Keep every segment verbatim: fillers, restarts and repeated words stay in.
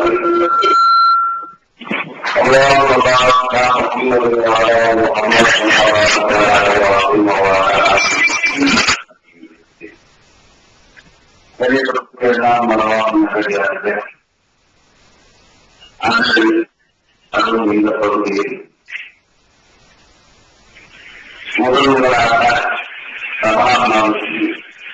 اللهم بارك على محمد وعلى ال محمد كما باركت على ابراهيم وعلى ال ابراهيم மனவாக அன்று அதுவும் இந்த பகுதியில் முதல் முதலாக சமாதானத்தில்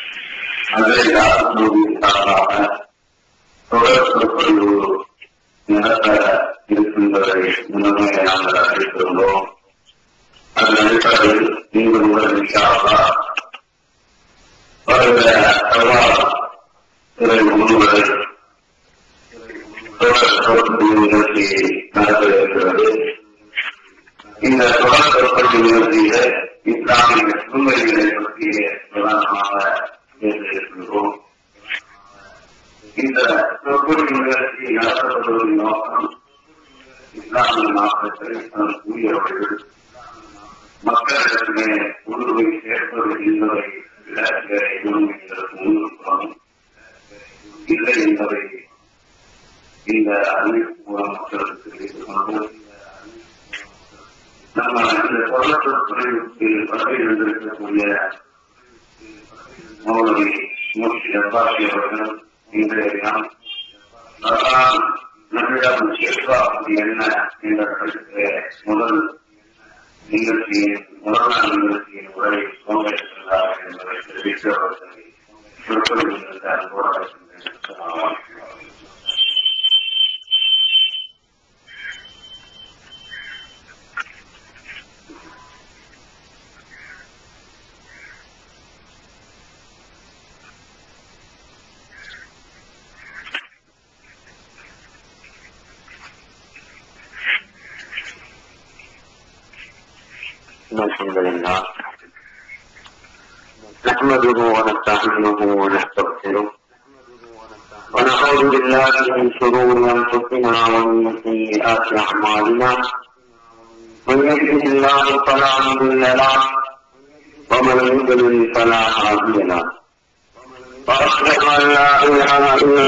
அதற்காக தொடர் சொற்பொழிவு நடத்த இருக்கின்றதை முன்னமே நாங்கள் அறிவித்துள்ளோம். அதன் அடிப்படையில் நீங்கள் உடனடியாக வருகிற துறை முன்னுரை தொடர் சொற்பொழிவு நிகழ்ச்சியை நடத்த இருக்கிறது. இந்த தொடர் சொற்பொழிவு நிகழ்ச்சியில இஸ்லாமிய சூழ்நிலைகளை பற்றிய பிரதானமாக பேச இருக்கின்றோம். இந்த சொற்பொழிவு நிகழ்ச்சியை நடத்தப்படுவதன் நோக்கம் இஸ்லாமிய மாற்றத்தை கூறியவர்கள் மக்களிடத்திலே உணர்வை சேர்ப்பது என்பதை முன்னிறுத்தம் இல்லை என்பதை இந்த அறிவிப்பு மூலம் மக்களுக்கு தெரிவித்துக் கொண்டு நம்ம இந்த தொடர்புக்கு வருகை இருந்திருக்கக்கூடிய மௌலவி முஃப்தி அப்பாசி அவர்கள் இன்றைய தினம் நம்மிடம் எதிர்பார்ப்பது என்ன என்ற கருத்தை முதல் நிகழ்ச்சியின் முதல் நாள் நிகழ்ச்சியின் உரை பங்கேற்கிறார் என்பதை தெரிவித்து அவர்களை சொற்பொழிவு அன்போடு الحمد لله نحمده ونستعينه ونستغفره ونعوذ بالله من شرور انفسنا ومن سيئات اعمالنا من يهده الله فلا مضل له ومن يضلل فلا هادي له واشهد ان لا اله الا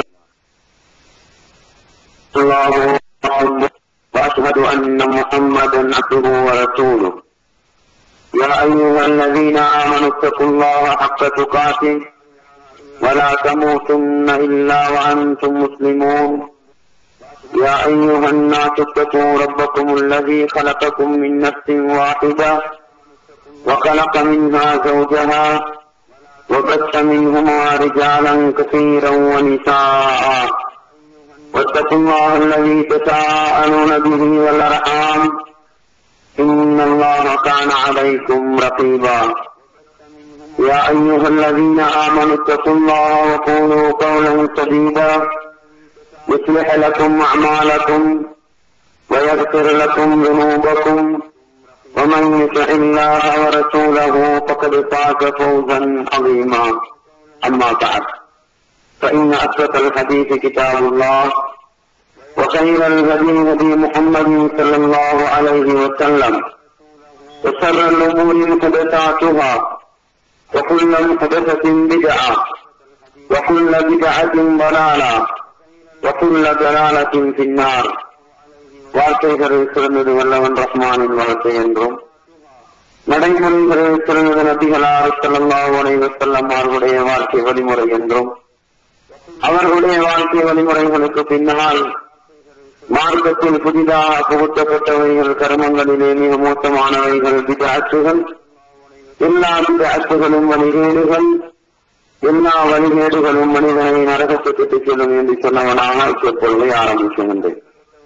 الله واشهد ان محمدا عبده ورسوله يا أيها الذين آمنوا اتقوا الله حق تقاته ولا تموتن إلا وأنتم مسلمون يا أيها الناس اتقوا ربكم الذي خلقكم من نفس واحدة وخلق منها زوجها وبث منهما رجالا كثيرا ونساء واتقوا الله الذي تساءلون به والأرحام إن الله كان عليكم رقيبا يا أيها الذين آمنوا اتقوا الله وقولوا قولا سديدا يصلح لكم أعمالكم ويغفر لكم ذنوبكم ومن يطع الله ورسوله فقد فاز فوزا عظيما أما بعد فإن أصدق الحديث كتاب الله وخير الهدي هدي محمد صلى الله عليه وسلم وشر الأمور محدثاتها وكل محدثة بدعة وكل بدعة ضلالة وكل ضلالة في النار. வாழ்க்கைகளை சிறந்தது வல்லவன் ரஹ்மானின் வாழ்க்கை என்றும் நடைமுறைகளை சிறந்த நபிகளார் ஸல்லல்லாஹு அலைஹி வஸல்லம் அவர்களுடைய வாழ்க்கை வழிமுறை என்றும் அவர்களுடைய வாழ்க்கை வழிமுறைகளுக்கு பின்னால் மார்க்கத்தில் புதிதாக புகுத்தப்பட்டவைகள் கர்மங்களிலே மிக மோசமானவைகள் பிதஅத்துகள். எல்லா பிதஅத்துகளும் வழிகேடுகள், எல்லா வழிகேடுகளும் மனிதனை நரகத்துக்கு செல்லும் என்று சொன்னவனாக இப்பொழுதை ஆரம்பிக்கின்றேன்.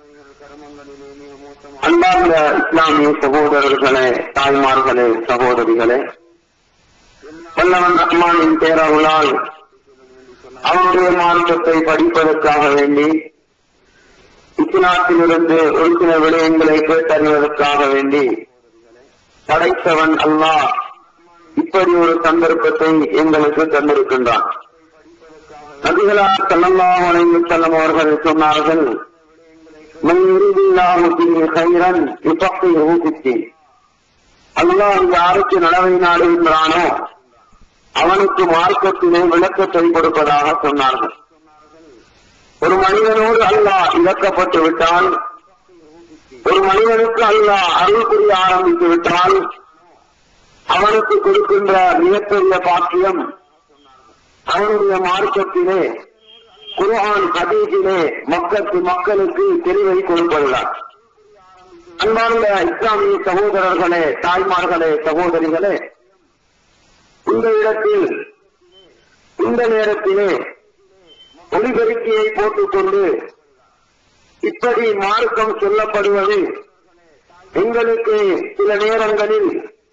அன்பார்ந்த இஸ்லாமிய சகோதரர்களே, தாய்மார்களே, சகோதரிகளே, வல்லவன் ரஹ்மானின் பேரருளால் அவருடைய மார்க்கத்தை படிப்பதற்காக வேண்டி இஸ்லாத்திலிருந்து ஒரு சில விடயங்களை கேட்டறிவதற்காக வேண்டி படைத்தவன் அல்லாஹ் இப்படி ஒரு சந்தர்ப்பத்தை எங்களுக்கு தந்திருக்கின்றான். நபிகளார் ஸல்லல்லாஹு அலைஹி வஸல்லம் அவர்கள் சொன்னார்கள், மன் யுரிதில்லாஹு பிஹி கைரன் யுஃபக்கிஹு ஃபித்தீன். அல்லாஹ் யாருக்கு நலவை நாடுகின்றானோ அவனுக்கு மார்க்கத்திலே விளக்கத்தை கொடுப்பதாக சொன்னார்கள். ஒரு மனிதனோடு அல்லாஹ் இறக்கப்பட்டு விட்டால், ஒரு மனிதனுக்கு அல்லாஹ் அருள் புரிய ஆரம்பித்து விட்டால் அவனுக்கு கொடுக்கின்ற மிகப்பெரிய பாக்கியம் அவனுடைய மார்க்கத்திலே, குர்ஆன் ஹதீஸிலே மக்களுக்கு மக்களுக்கு தெளிவை கொடுப்பதுதான். அன்பார்ந்த இஸ்லாமிய சகோதரர்களே, தாய்மார்களே, சகோதரிகளே, இந்த இடத்தில் இந்த நேரத்திலே ஒளிபெருக்கியை போட்டுக்கொண்டு இப்படி மார்க்கம் சொல்லப்படுவது எங்களுக்கு சில நேரங்களில்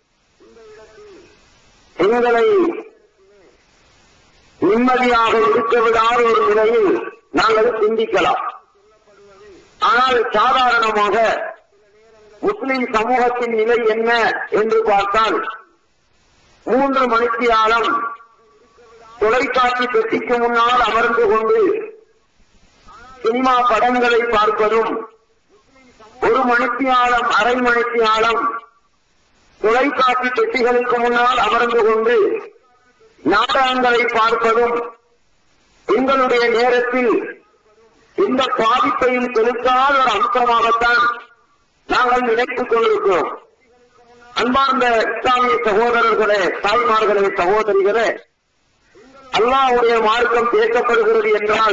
எங்களை நிம்மதியாக இருக்க விடாத ஒரு நிலையில் நாங்கள் சிந்திக்கலாம். ஆனால் சாதாரணமாக முஸ்லிம் சமூகத்தின் நிலை என்ன என்று பார்த்தால், மூன்று மணித்தியாலம் தொலைக்காட்சி பெட்டிக்கு முன்னால் அமர்ந்து கொண்டு சினிமா படங்களை பார்ப்பதும், ஒரு மணித்தியாலம் அரை மணித்தியாலம் தொலைக்காட்சி பெட்டிகளுக்கு முன்னால் அமர்ந்து கொண்டு நாடகங்களை பார்ப்பதும் எங்களுடைய நேரத்தில் இந்த பாதிப்பையும் செலுத்தாத ஒரு அம்சமாகத்தான் நாங்கள் நினைத்துக் கொண்டிருக்கிறோம். அன்பார்ந்த இஸ்லாமிய சகோதரர்களே, தாய்மார்களே, சகோதரிகளே, அல்லாஹ்வுடைய மார்க்கம் பேசப்படுகிறது என்றால்,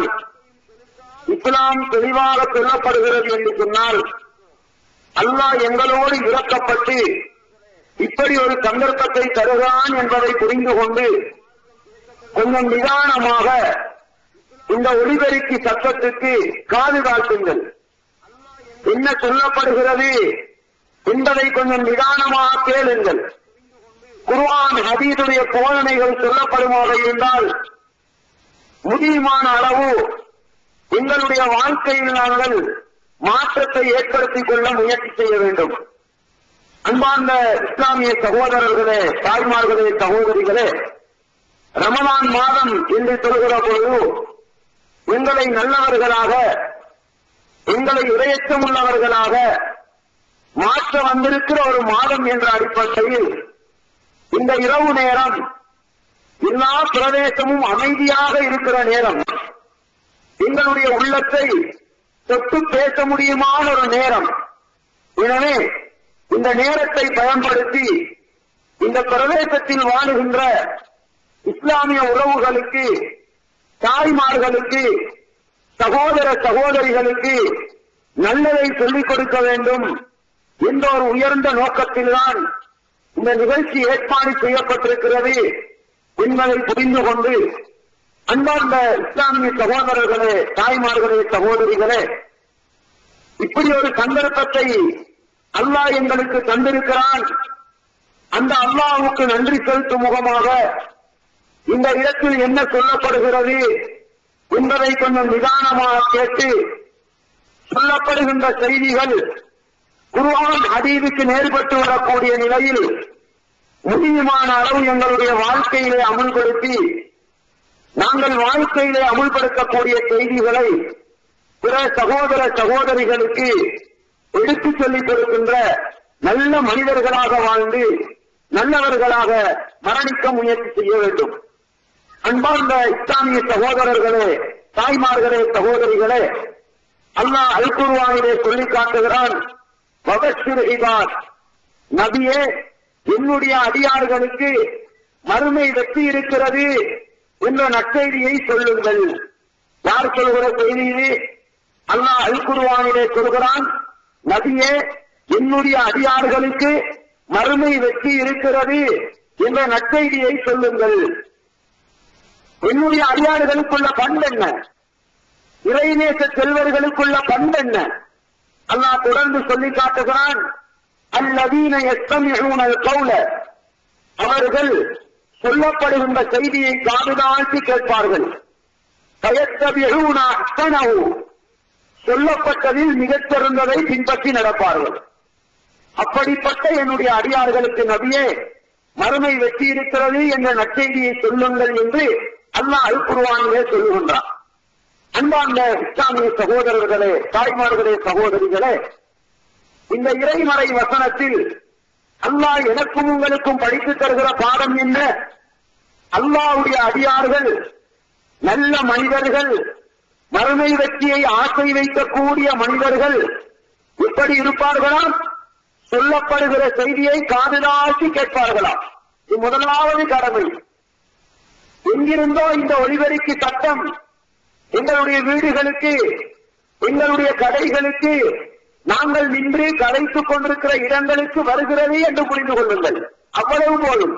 இஸ்லாம் தெளிவாக சொல்லப்படுகிறது என்று சொன்னால், அல்லாஹ் எங்களோடு இறக்கப்பட்டு இப்படி ஒரு சந்தர்ப்பத்தை தருகிறான் என்பதை புரிந்து கொண்டு கொஞ்சம் நிதானமாக இந்த ஒளிபெருக்கி சத்தத்துக்கு காது காட்டுங்கள். என்ன சொல்லப்படுகிறது என்பதை கொஞ்சம் நிதானமாக கேளுங்கள். குர்ஆன் ஹதீஸுடைய போதனைகள் சொல்லப்படுமாக இருந்தால் முடியுமான அளவு எங்களுடைய வாழ்க்கையில் நாங்கள் மாற்றத்தை ஏற்படுத்திக் கொள்ள முயற்சி செய்ய வேண்டும். அன்பார்ந்த இஸ்லாமிய சகோதரர்களே, தாய்மார்களே, சகோதரிகளே, ரமலான் மாதம் என்று சொல்கிற பொழுது எங்களை நல்லவர்களாக, எங்களை இரையச்சம் உள்ளவர்களாக மாற்ற வந்திருக்கிற ஒரு மாதம் என்ற அடிப்படையில் இந்த இரவு நேரம் எல்லா பிரதேசமும் அமைதியாக இருக்கிற நேரம், எங்களுடைய உள்ளத்தை தொட்டு பேச முடியுமான ஒரு நேரம். எனவே இந்த நேரத்தை பயன்படுத்தி இந்த பிரதேசத்தில் வாழுகின்ற இஸ்லாமிய உறவுகளுக்கு, தாய்மார்களுக்கு, சகோதர சகோதரிகளுக்கு நல்லதை சொல்லிக் கொடுக்க வேண்டும் என்ற ஒரு உயர்ந்த நோக்கத்தில்தான் இந்த நிகழ்ச்சி ஏற்பாடு செய்யப்பட்டிருக்கிறது என்பதை புரிந்து கொண்டு, அன்பார்ந்த இஸ்லாமிய சகோதரர்களே, தாய்மார்களே, சகோதரிகளே, இப்படி ஒரு சந்தர்ப்பத்தை அல்லாஹ் எங்களுக்கு தந்திருக்கிறான். அந்த அல்லாஹ்வுக்கு நன்றி செலுத்தும் முகமாக இந்த இடத்தில் என்ன சொல்லப்படுகிறது என்பதை கொஞ்சம் நிதானமாக கேட்டு, சொல்லப்படுகின்ற செய்திகள் குர்ஆன் ஹதீஸுக்கு நேர்பட்டு வரக்கூடிய நிலையில் முடியுமான அளவு எங்களுடைய வாழ்க்கையிலே அமுல்படுத்தி, நாங்கள் வாழ்க்கையிலே அமுல்படுத்தக்கூடிய செய்திகளை பிற சகோதர சகோதரிகளுக்கு எடுத்துச் சொல்லிக் கொடுக்கின்ற நல்ல மனிதர்களாக வாழ்ந்து நல்லவர்களாக மரணிக்க முயற்சி செய்ய வேண்டும். அன்பார்ந்த இஸ்லாமிய சகோதரர்களே, தாய்மார்களே, சகோதரிகளே, அல்லாஹ் அல் குர்ஆனிலே சொல்லி காட்டுகிறான், வபஷிர் இபாத், நபியே என்னுடைய அடியார்களுக்கு மறுமை வெற்றி இருக்கிறது என்ற நற்செய்தியை சொல்லுங்கள். யார் சொல்கிற செய்தியிலே அல்லாஹ் அல் குர்ஆனிலே சொல்கிறான், நபியே என்னுடைய அடியார்களுக்கு மறுமை வெற்றி இருக்கிறது என்ற நற்செய்தியை சொல்லுங்கள். என்னுடைய அடியார்களுக்குள்ள பண்பு என்ன? இறைநேச செல்வர்களுக்குள்ள பண்பு என்ன? அல்லாஹ் தொடர்ந்து சொல்லி காட்டுகிறான், அல்லதீன யஸ்தமிஊனல் கௌல, அவர்கள் சொல்லப்படுகின்ற செய்தியை காதுதாழ்த்தி கேட்பார்கள். ஃபயத்தபிஊன அஹ்ஸனஹு, சொல்லப்பட்டதில் மிகச் சிறந்ததை பின்பற்றி நடப்பார்கள். அப்படிப்பட்ட என்னுடைய அடியார்களுக்கு நபியே மறுமை வெற்றி இருக்கிறது என்ற நற்செய்தியை சொல்லுங்கள் என்று அல்லாஹ் அல் குர்ஆனிலே சொல்லுகின்றார். அன்பார்ந்த இஸ்லாமிய சகோதரர்களே, தாய்மார்களே, சகோதரிகளே, இந்த இறைமறை வசனத்தில் அல்லாஹ் எனக்கும் உங்களுக்கும் படித்து தருகிற பாடம் என்ன? அல்லாஹ்வுடைய அடியார்கள் நல்ல மனிதர்கள், மறுமை வெற்றியை ஆசை வைக்கக்கூடிய மனிதர்கள் எப்படி இருப்பார்களாம்? சொல்லப்படுகிற செய்தியை காதுதாசி கேட்பார்களாம். இது முதலாவது கடமை. எங்கிருந்தோ இந்த ஒலிபெருக்கி சட்டம் எங்களுடைய வீடுகளுக்கு, எங்களுடைய கடைகளுக்கு, நாங்கள் நின்று கலைத்துக் கொண்டிருக்கிற இடங்களுக்கு வருகிறது என்று புரிந்து கொள்ளுங்கள். அவ்வளவு போதும்.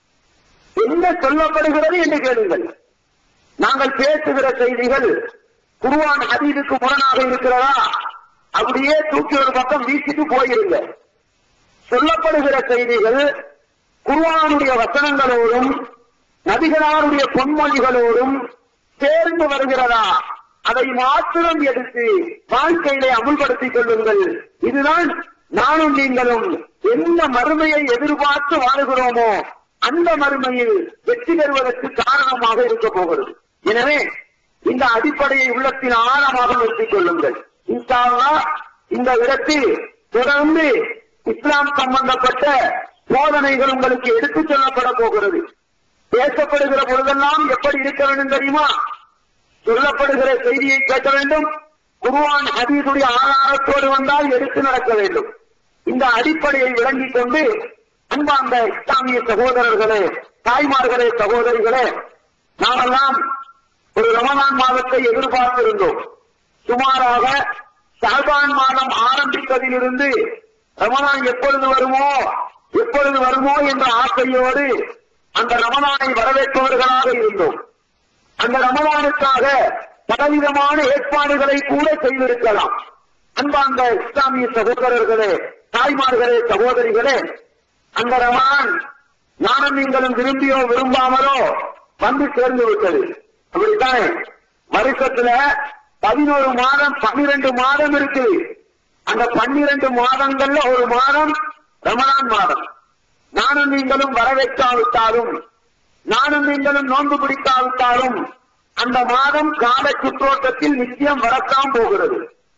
என்ன சொல்லப்படுகிறது என்று கேளுங்கள். நாங்கள் பேசுகிற செய்திகள் குர்ஆன் ஹதீஸுக்கு முரணாக இருக்கிறதா? அப்படியே தூக்கி ஒரு பக்கம் வீசிட்டு போயிருங்க. சொல்லப்படுகிற செய்திகள் குர்ஆனுடைய வசனங்களோடும் நபிகளாருடைய பொன்மொழிகளோடும் சேர்ந்து வருகிறதா? அதை மாத்திரம் எடுத்து வாழ்க்கையிலே அமுல்படுத்திக் கொள்ளுங்கள். இதுதான் நானும் நீங்களும் எந்த மறுமையை எதிர்பார்த்து வாழுகிறோமோ அந்த மறுமையில் வெற்றி பெறுவதற்கு காரணமாக இருக்க போகிறது. எனவே இந்த அடிப்படையை உள்ளத்தில் ஆழமாக நிறுத்திக் கொள்ளுங்கள். இன்ஷா அல்லாஹ் இந்த இடத்தில் தொடர்ந்து இஸ்லாம் சம்பந்தப்பட்ட போதனைகள் உங்களுக்கு எடுத்துச் சொல்லப்பட போகிறது. பேசப்படுகிற பொழுதெல்லாம் எப்படி இருக்க வேண்டும் தெரியுமா? சொல்லப்படுகிற செய்தியை கேட்க வேண்டும். குர்ஆன் ஹதீஸுடைய ஆதாரத்தோடு வந்தால் எடுத்து நடக்க வேண்டும். இந்த அடிப்படையை விளங்கிக் கொண்டு அன்பார்ந்த இஸ்லாமிய சகோதரர்களே, தாய்மார்களே, சகோதரிகளே, நாமெல்லாம் ஒரு ரமலான் மாதத்தை எதிர்பார்த்திருந்தோம். சுமாராக ஷஅபான் மாதம் ஆரம்பித்ததிலிருந்து ரமலான் எப்பொழுது வருமோ எப்பொழுது வருமோ என்ற ஆசையோடு அந்த ரமலானை வரவேற்பவர்களாக இருந்தோம். அந்த ரமலானுக்காக பலவிதமான ஏற்பாடுகளை கூட செய்திருக்கலாம். அன்பார்ந்த இஸ்லாமிய சகோதரர்களே, தாய்மார்களே, சகோதரிகளே, அந்த ரமலான் நானும் நீங்களும் விரும்பியோ விரும்பாமலோ வந்து சேர்ந்து விட்டது. அப்படித்தானே? வருஷத்துல பதினோரு மாதம் பன்னிரண்டு மாதம் இருக்கு. அந்த பன்னிரண்டு மாதங்கள்ல ஒரு மாதம் ரமலான் மாதம். நானும் நீங்களும் வரவேற்காவிட்டாலும், நானும் நீங்களும் நோன்பு பிடிக்காவிட்டாலும் அந்த மாதம் கால சுற்றோட்டத்தில் நிச்சயம் வரத்தான் போகிறது.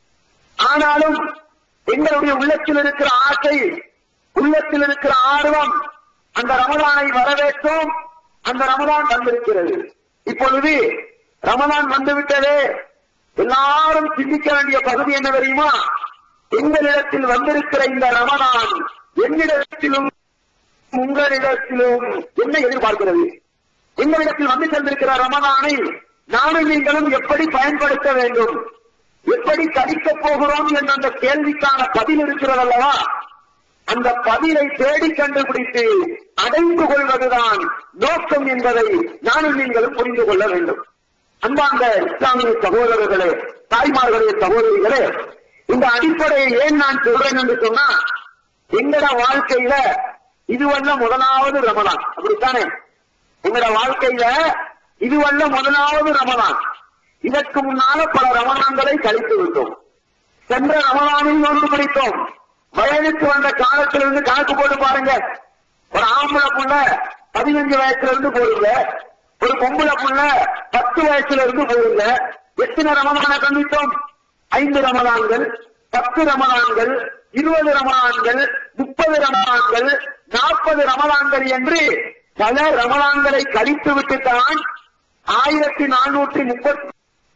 ஆனாலும் எங்களுடைய உள்ளத்தில் இருக்கிற ஆசை, உள்ளத்தில் இருக்கிற ஆர்வம் அந்த ரமலானை வரவேற்றோம். அந்த ரமலான் வந்திருக்கிறது. இப்பொழுது ரமலான் வந்துவிட்டதே. எல்லாரும் சிந்திக்க வேண்டிய பகுதி என்ன தெரியுமா? எங்களிடத்தில் வந்திருக்கிற இந்த ரமலான் என்னிடத்திலும் உங்களிடத்திலும் என்ன எதிர்பார்க்கிறது? எங்களிடத்தில் வந்து சேர்ந்திருக்கிற ரமலானை நானும் நீங்களும் எப்படி பயன்படுத்த வேண்டும், எப்படி கழிக்கப் போகிறோம் என்ற அந்த கேள்விக்கான பதில் இருக்கிறது அல்லவா? அந்த பதிலை தேடி கண்டுபிடித்து அடைந்து கொள்வதுதான் நோக்கம் என்பதை நானும் நீங்களும் புரிந்து கொள்ள வேண்டும். அன்பார்ந்த இஸ்லாமிய சகோதரர்களே, தாய்மார்களே, சகோதரிகளே, இந்த அடிப்படையை ஏன் நான் சொல்றேன் என்று சொன்னா, எங்கட வாழ்க்கையில இதுவல்ல முதலாவது ரமலான். அப்படித்தானே? எங்கட வாழ்க்கையில இதுவல்ல முதலாவது ரமலான். இதற்கு முன்னால பல ரமலான்களை கழித்து விட்டோம். சென்ற ரமலானில் நோன்பு பிடித்தோம். வயதுக்கு வந்த காலத்திலிருந்து கணக்கு போட்டு பாருங்க. ஒரு ஆம்பளை புள்ள பதினஞ்சு வயசுல இருந்து போடுங்க, ஒரு பொம்பளை புள்ள பத்து வயசுல இருந்து போடுங்க. எத்தனை ரமலானை கண்டித்தோம்? ஐந்து ரமலான்கள், பத்து ரமலான்கள், இருபது ரமலான்கள், முப்பது ரமலான்கள், நாற்பது ரமலான்கள் என்று பல ரமலான்களை கழித்து விட்டுத்தான் ஆயிரத்தி நானூற்றி முப்பத்தி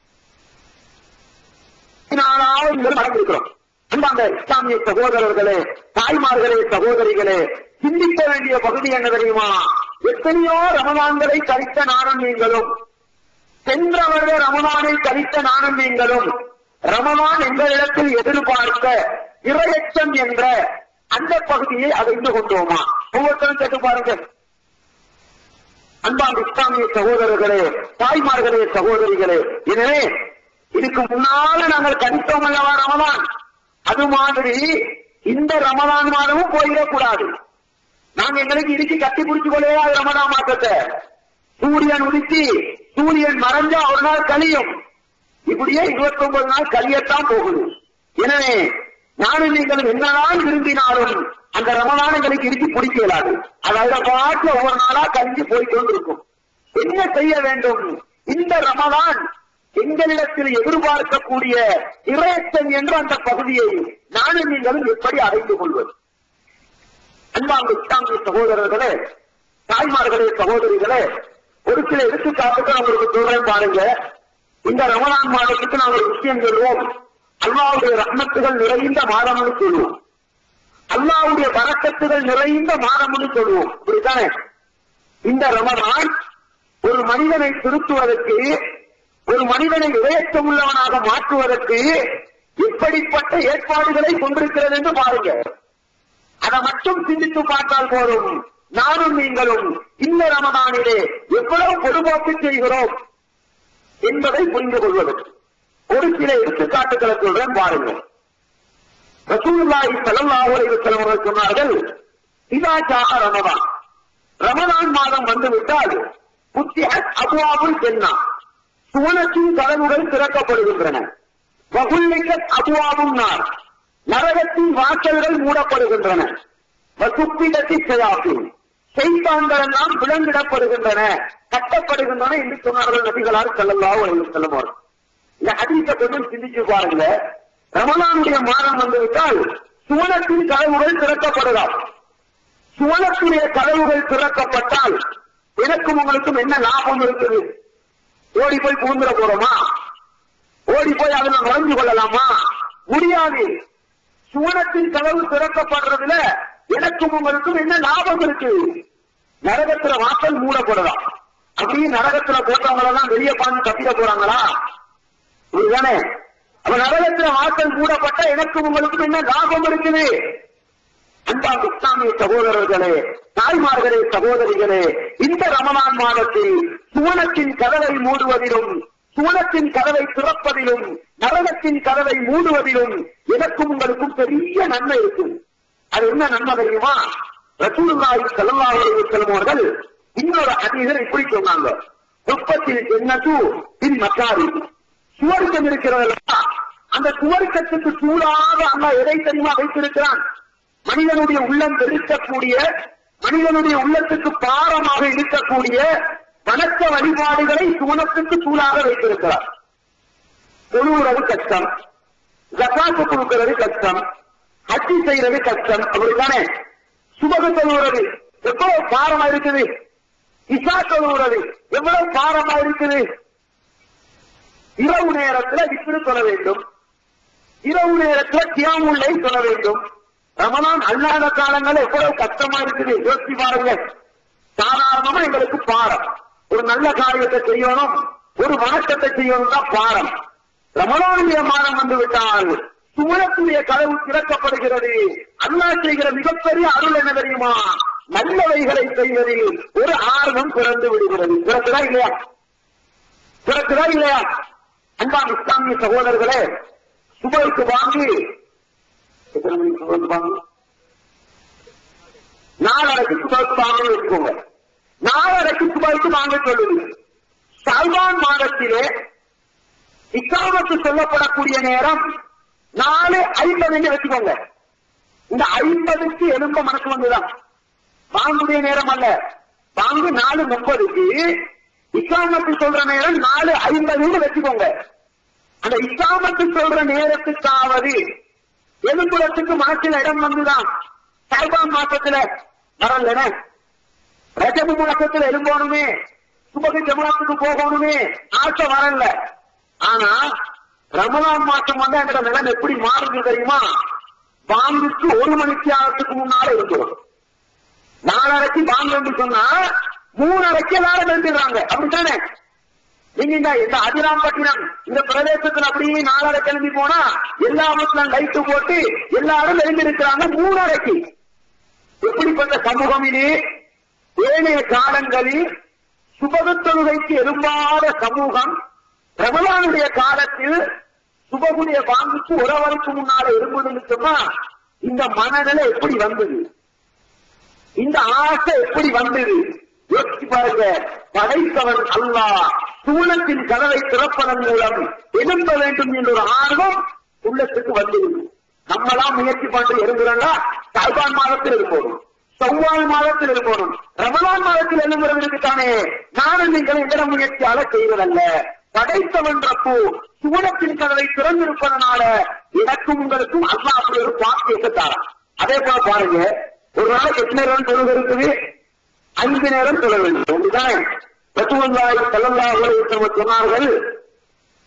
நாலாவது நடந்திருக்கிறோம். அன்பார்ந்த இஸ்லாமிய சகோதரர்களே, தாய்மார்களே, சகோதரிகளே, சிந்திக்க வேண்டிய பகுதி என்ன தெரியுமா? எத்தனையோ ரமலான்களை கழித்த நானும் நீங்களும், சென்ற வருட ரமலானை கழித்த நானும் நீங்களும், ரமலான் எங்களிடத்தில் எதிர்பார்த்த இறையச்சம் என்ற அந்த பகுதியை அடைந்து கொண்டோமா? ஒவ்வொருத்தரும் கேட்டு பாருங்க. அன்பார்ந்த இஸ்லாமிய சகோதரர்களே, தாய்மார்களே, சகோதரிகளே, எனவே இதுக்கு முன்னால நாங்கள் கணித்தோம் அல்லவா ரமலான்? அது மாதிரி இந்த ரமலான் மாதமும் போயிடக்கூடாது. நாங்க எங்களுக்கு இடிச்சு கட்டி பிடிச்சு கொள்ளே ரமலான் மாதத்தை. சூரியன் உதிச்சு சூரியன் மறைஞ்சா ஒரு நாள் கழியும். இப்படியே இருபத்தி ஒன்பது நாள் கழியத்தான் போகுது. எனவே நானும் நீங்களும் என்னதான் விரும்பினாலும் அந்த ரமலான் எங்களுக்கு இடிச்சு பிடிக்க இயலாது. அதாவது பாட்டு ஒவ்வொரு நாளா கழிஞ்சு போய்கொண்டு இருக்கும். என்ன செய்ய வேண்டும்? இந்த ரமலான் எங்களிடத்தில் எதிர்பார்க்கக்கூடிய இறையச்சம் என்ற அந்த பகுதியை நானும் நீங்களும் எப்படி அடைந்து கொள்வது? அன்பார்ந்த இஸ்லாமிய சகோதரர்களே, தாய்மார்களே, சகோதரிகளே, ஒரு சில எடுத்துக்காட்டுகள் உங்களுக்கு சொல்றேன் பாருங்க. இந்த ரமலான் மாதத்துக்கு நாங்கள் விஷயம் சொல்வோம். அல்லாஹ்வுடைய ரஹ்மத்துகள் நிறைந்த மாதம்னு சொல்லுவோம். அல்லாஹ்வுடைய பரக்கத்துகள் நிறைந்த மாதம்னு சொல்லுவோம். இப்படித்தானே இந்த ரமலான் ஒரு மனிதனை திருத்துவதற்கு, ஒரு மனிதனை இறையச்சம் உள்ளவனாக மாற்றுவதற்கு இப்படிப்பட்ட ஏற்பாடுகளை கொண்டிருக்கிறது என்று பாருங்க. அதை மட்டும் சிந்தித்து பார்த்தால் போதும், நானும் நீங்களும் இந்த ரமதானிலே எவ்வளவு பொதுபோக்கு செய்கிறோம் என்பதை புரிந்து கொள்வது. ஒரு சில எடுத்துக்காட்டுகளை சொல்றேன் பாருங்கள். ரசூலுல்லாஹி ஸல்லல்லாஹு அலைஹி வஸல்லம் அவர்கள் சொன்னார்கள், இதா ஜாஅ ரமதான், ரமதான் மாதம் வந்துவிட்டால் புத்திஹத் அப்வாபுல் ஜன்னah, சுவனத்தின் கதவுகள் திறக்கப்படுகின்றன. வகுல்லிகத் அப்வாபுன் நார், நரகத்தின் வாசல்கள் மூடப்படுகின்றன. வசுப்பிடத்தி ஷயாத்தீன், ஷைத்தான்கள் எல்லாம் விலங்கிடப்படுகின்றன, கட்டப்படுகின்றன என்று சொன்னார்கள் நபிகளார் ஸல்லல்லாஹு அலைஹி வஸல்லம் அவர்கள். இந்த ஹதீஸை கொஞ்சம் சிந்திச்சு பாருங்க. ரமலானுடைய மாதம் வந்துவிட்டால் சுவனத்தின் கதவுகள் திறக்கப்படுகிறார். சுவனத்துடைய கதவுகள் திறக்கப்பட்டால் எனக்கும் உங்களுக்கும் என்ன லாபம் இருக்குது? ஓடி போய் புகுந்துட போறோமா? ஓடி போய் அதில் நுழைஞ்சு கொள்ளலாமா? முடியாது. சுவனத்தின் கதவு திறக்கப்படுறதுல எனக்கும் உங்களுக்கும் என்ன லாபம் இருக்கு? நரகத்துல வாசல் மூடப்படலாம். அப்படியே நரகத்துல போட்டவங்களெல்லாம் வெளியே பாஞ்சு தப்பிட போறாங்களா? இதுதானே. அப்ப நரகத்துல வாசல் மூடப்பட்ட எனக்கும் உங்களுக்கும் என்ன லாபம் இருக்குது? அன்பான இஸ்லாமிய சகோதரர்களே, தாய்மார்களே, சகோதரிகளே, இந்த ரமலான் மாதத்தில் சுவனத்தின் கதவை மூடுவதிலும், சுவனத்தின் கதவை திறப்பதிலும், நரகத்தின் கதவை மூடுவதிலும் எனக்கும் உங்களுக்கும் பெரிய நன்மை இருக்கும். அது என்ன நன்மை தெரியுமா? ரசூலுல்லாஹி ஸல்லல்லாஹு அலைஹி வஸல்லம் அவர்கள் இன்னொரு ஹதீஸில் இப்படி சொன்னாங்க, உற்பத்தில் ஜன்னத்து பின் மக்காரி, சுவர்க்கம் இருக்கிறதா, அந்த சுவர்க்கத்துக்கு சூடாக அல்லாஹ் எதை தெரியுமா வைத்திருக்கிறான்? மனிதனுடைய உள்ளம் வெறுக்கக்கூடிய, மனிதனுடைய உள்ளத்துக்கு பாரமாக இருக்கக்கூடிய வணக்க வழிபாடுகளை சுவனத்துக்கு சூழாக வைத்திருக்கிறார். தொழுகிறது கஷ்டம், ஜகாத்து கொடுக்கிறது கஷ்டம், ஹஜ் செய்யறது கஷ்டம். அப்படித்தானே. சுபக தொழுகிறது எவ்வளவு பாரமா இருக்குது? இசா தொழுகிறது எவ்வளவு பாரமா இருக்குது? இரவு நேரத்தில் விக்ரு சொல்ல வேண்டும், இரவு நேரத்தில் கியாமுல்லை சொல்ல வேண்டும். ரமலான் அல்லாத காலங்கள் எவ்வளவு கஷ்டமா இருக்குது யோசிச்சு பாருங்க. சாதாரணமா எங்களுக்கு பாரம், ஒரு நல்ல காரியத்தை செய்யணும், ஒரு வணக்கத்தை செய்யணும் தான் பாரம். ரமலானுடைய மாதம் வந்து விட்டால் சுவனத்துடைய கதவு திறக்கப்படுகிறது. அல்லாஹ் செய்கிற மிகப்பெரிய அருள் என்ன தெரியுமா? நல்லவைகளை செய்வதில் ஒரு ஆர்வம் பிறந்து விடுகிறது. பிறக்குதா இல்லையா? பிறக்குதா இல்லையா? அன்பான இஸ்லாமிய சகோதரர்களே, சுபருக்கு வாங்கி நாலரைக்கு சுபருக்கு வாங்க வச்சுக்கோங்க. நாலரைக்கு சுபருக்கு வாங்க சொல்லுது. ஷஅபான் மாதத்திலே இக்காமத்து சொல்லப்படக்கூடிய நேரம் நாலு ஐம்பதுன்னு வச்சுக்கோங்க. இந்த ஐம்பதுக்கு எலும்ப மனசு வந்துதான் வாங்குடைய நேரம் அல்ல. வாங்கு நாலு முப்பதுக்கு, இக்காமத்து சொல்ற நேரம் நாலு ஐம்பதுன்னு வச்சுக்கோங்க. அந்த இக்காமத்து சொல்ற நேரத்துக்காவது எலும்புறத்துக்கு மனசில் இடம் வந்துதான். ஷஅபான் மாசத்துல வரலன, ரஜபு மாசத்துல எலும்போனுமே, சுபகு ஜமாத்துக்கு போகணுமே ஆசை வரல. ஆனா ரமலான் மாசம் வந்து எங்க நிலம் எப்படி மாறுது தெரியுமா? பாங்குக்கு ஒரு மணிக்கு ஆகிறதுக்கு முன்னால இருக்கிறோம். நாலரைக்கு பாங்கு என்று சொன்னா மூணரைக்கு எல்லாரும் எழுந்துடுறாங்க. அப்படித்தானே. நீங்க இந்த அதிராம்பட்டினம் இந்த பிரதேசத்துல அப்படியே நாலரை கிளம்பி போனா எல்லா மக்களும் லைட்டு போட்டு எல்லாரும் எழுந்திருக்கிறாங்க மூணரைக்கு. எப்படிப்பட்ட சமூகம் இது? ஏனைய காலங்களில் சுபகு தொழுகைக்கு எழும்பாத சமூகம் ரமலானுடைய காலத்தில் சுபகுடைய பாங்குக்கு ஒரு அவருக்கு முன்னால எழும்புதுன்னு சொன்னா இந்த மனநிலை எப்படி வந்தது? இந்த ஆசை எப்படி வந்தது? யோசிச்சு பாருங்க. படைத்தவன் அல்லாஹ் சூனத்தின் கதவை திறப்பதன் மூலம் எழும்ப வேண்டும் என்ற ஒரு ஆர்வம் உள்ளத்துக்கு வந்திருக்கு. நம்மளாம் முயற்சி பண்ணி எழும்புறாங்க. ஷஅபான் மாதத்தில் எழுப்பணும், ஷவ்வால் மாதத்தில் எழுப்பணும், ரமலான் மாதத்தில் எழும்புறதுக்கு தானே நானும் நீங்கள் எந்த முயற்சியால செய்வதல்ல. படைத்தவன் ரப்பு சூனத்தின் கதவை திறந்திருப்பதனால எனக்கும் உங்களுக்கும் அல்லாஹ் அப்படி ஒரு பாக்கியத்தை தாரான். அதே போல பாருங்க, ஒரு நாளைக்கு எத்தனை நேரம் தொழுகை இருக்குது? ஐந்து நேரம் தொழ வேண்டும். ரசூலுல்லாஹி ஸல்லல்லாஹு அலைஹி வஸல்லம் சொன்னார்கள்,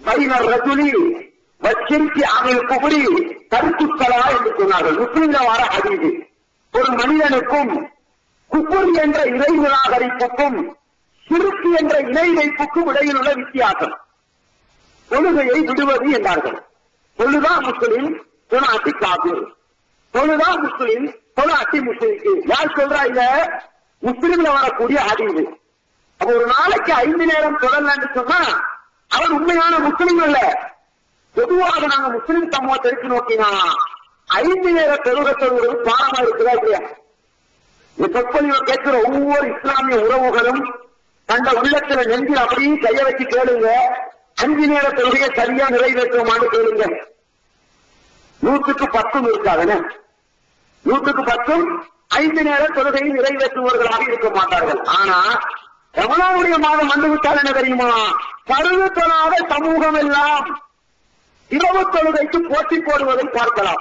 பைனர் ரஜுலி வச்சிருக்கி அமில் குபுரி கருத்துக்களா என்று சொன்னார்கள். முஸ்லிம்ல வர ஹதீஸ். ஒரு மனிதனுக்கும் குபுர் என்ற இறை நிராகரிப்புக்கும் சிறுக்கு என்ற இணை வைப்புக்கும் இடையில் உள்ள வித்தியாசம். தொழுகையை விடுவது என்றார்கள். தொழுதா முஸ்லிம், தொழாட்டி காபீர். தொழுதா முஸ்லிம், தொழாட்டி முஸ்லிக்கு. யார் சொல்றா இத? முஸ்லிம்ல வரக்கூடிய ஹதீஸ். அப்ப ஒரு நாளைக்கு ஐந்து நேரம் தொழலன்னு சொன்னா அவன் உண்மையான முஸ்லிம் அல்ல. பொதுவாக நாங்க முஸ்லிம் சமூகத்தை எடுத்து நோக்கினா ஐந்து நேர தொழுகை தொழுவது பாரமா இருக்குதா இல்லையா? இந்த சொற்பொழிவை கேட்கிற ஒவ்வொரு இஸ்லாமிய உறவுகளும் தந்த உள்ளத்துல நெஞ்சில் அப்படியே கைய வச்சு கேளுங்க. அஞ்சு நேர தொழுகையை சரியா நிறைவேற்றுமான்னு கேளுங்க. நூற்றுக்கு பத்தும் இருக்காதுன்னு. நூற்றுக்கு பத்தும் ஐந்து நேர தொழுகையை நிறைவேற்றுபவர்களாக இருக்க மாட்டார்கள். ஆனா ரமலானுடைய மாதம் வந்துவிட்டால் என்ன தெரியுமா? பருவ தொழாத சமூகம் எல்லாம் இரவு தொழுகைக்கு போட்டி போடுவதை பார்க்கலாம்.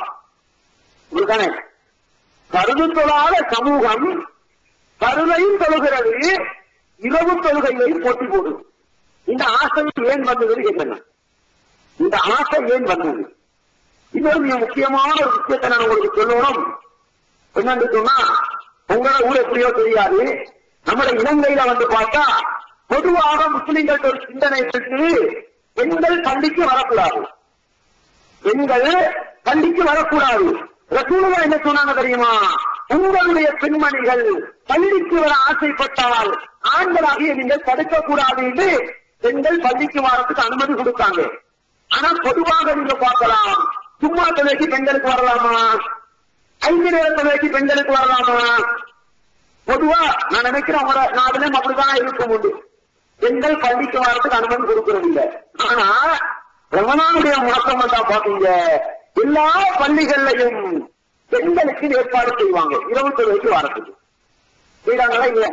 பருவ தொழாத சமூகம் பருவையும் தொழுகிறது, இரவு தொழுகையை போட்டி போடும். இந்த ஆசை ஏன் வந்தது என்ன? இந்த ஆசை ஏன் வந்தது? இன்னொரு மிக முக்கியமான ஒரு விஷயத்தை நான் உங்களுக்கு சொல்லணும். என்னன்னு சொன்னா, உங்களோட ஊர் எப்படியோ தெரியாது, நம்முடைய இலங்கையில வந்து பார்த்தா பொதுவாக முஸ்லிம்கள் ஒரு சிந்தனை இருக்கு, பெண்கள் பள்ளிக்கு வரக்கூடாது, பெண்கள் பள்ளிக்கு வரக்கூடாது. ரசூலுல்லாஹ் என்ன சொன்னாங்க தெரியுமா? உங்களுடைய பெண்மணிகள் பள்ளிக்கு வர ஆசைப்பட்டால் ஆண்களாகிய நீங்கள் தடுக்கக்கூடாது என்று பெண்கள் பள்ளிக்கு வரத்துக்கு அனுமதி கொடுத்தாங்க. ஆனா பொதுவாக நீங்க பார்க்கலாம், சும்மா தொலைக்கு பெண்களுக்கு வரலாமா? ஐந்து நேர தொலைக்கு பெண்களுக்கு வரலாமா? பொதுவா நான் நினைக்கிறேன் உங்களோட நாடுகளும் அப்படிதான் இருக்கும் உண்டு. பெண்கள் பள்ளிக்கு வரத்துக்கு அனுமதி கொடுக்கிறது இல்லை. ஆனா ரமலானுடைய மாசம் வந்தா பாத்தீங்க, எல்லா பள்ளிகள்லையும் பெண்களுக்கு ஏற்பாடு செய்வாங்க இரவு தொழுகைக்கு வரத்துக்கு. செய்யறாங்களா இல்ல?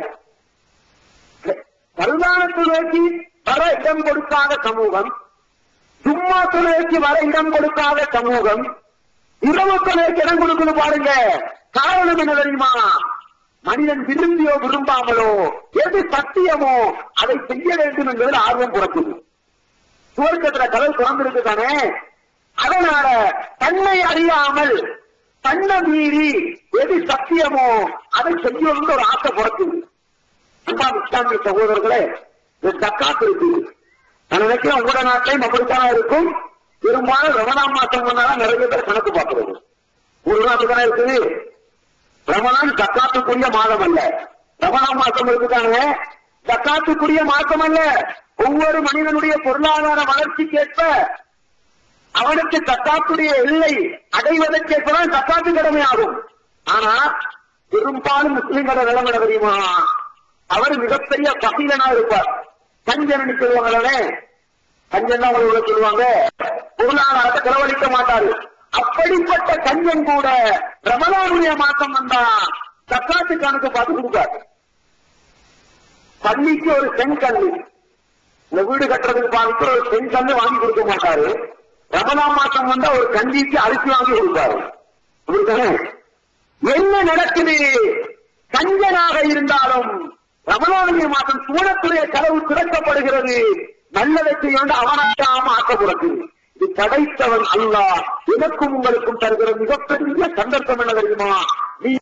பருதான தொழுகைக்கு வர இடம் கொடுக்காத சமூகம், சும்மா தொழுகைக்கு வர இடம் கொடுக்காத சமூகம், இரவு தொழுகைக்கு இடம் கொடுக்கணும் பாருங்க. காரணம் என்ன தெரியுமா? மனிதன் விரும்பியோ விரும்பாமலோ எது சத்தியமோ அதை செய்ய வேண்டும் என்பதில் ஆர்வம் பிறக்குது. சுவர்க்கத்துல கதவு திறந்திருக்கு தானே, அதனால தன்னை அறியாமல் தன்னை மீறி எது சத்தியமோ அதை செய்யணும்னு ஒரு ஆசை பிறக்குது. இஸ்லாமிய சகோதரர்களே, ஜக்காத் இருக்கு. நான் நினைக்கிறேன் உங்களோட நாட்டையும் அப்படித்தானே இருக்கும். பெரும்பாலும் ரமலான் மாசம் வந்தாலும் நிறைய பேர் கணக்கு பார்க்கிறது. ஒரு நாட்டு தானே இருக்குது. ரமலான் ஜக்காத்துக்குரிய மாதம் அல்ல. ரமலான் மாசம் இருக்குதாங்க, ஜக்காத்துக்குரிய மாசம் அல்ல. ஒவ்வொரு மனிதனுடைய பொருளாதார வளர்ச்சிக்கேற்ப அவனுக்கு ஜக்காத்துடைய எல்லை அடைவதற்கேற்பதான் ஜக்காத்து கடமையாகும். ஆனா பெரும்பாலும் முஸ்லிம்களோட நிலைமை தெரியுமா? அவர் மிகப்பெரிய பசிலனா இருப்பார். கஞ்சன் சொல்லுவாங்களே, கஞ்சன் தான் உங்களை சொல்லுவாங்க, பொருளாதாரத்தை செலவழிக்க மாட்டாரு. அப்படிப்பட்ட கஞ்சன் கூட ரமலானுடைய மாசம் வந்தா ஜக்காத்து கணக்கு பார்த்து கொடுக்காரு. பள்ளிக்கு ஒரு பெண் கல்வி, இந்த வீடு கட்டுறதுக்கு பார்த்து ஒரு பெண் கல்வி வாங்கி கொடுக்க மாட்டாரு. ரமலான் மாசம் வந்தா ஒரு கஞ்சிக்கு அரிசி வாங்கி கொடுப்பாரு. என்ன நடக்குது? கஞ்சனாக இருந்தாலும் ரமலானுடைய மாதம் சூழத்துடைய கதவு திறக்கப்படுகிறது. நல்லதை செய்ய அவனாக்காம ஆக்கப்படுறது. இது படைத்தவன் அல்லாஹ் எனக்கும் உங்களுக்கும் தருகிற மிகப்பெரிய சந்தர்ப்பம் என்ன தெரியுமா? நீ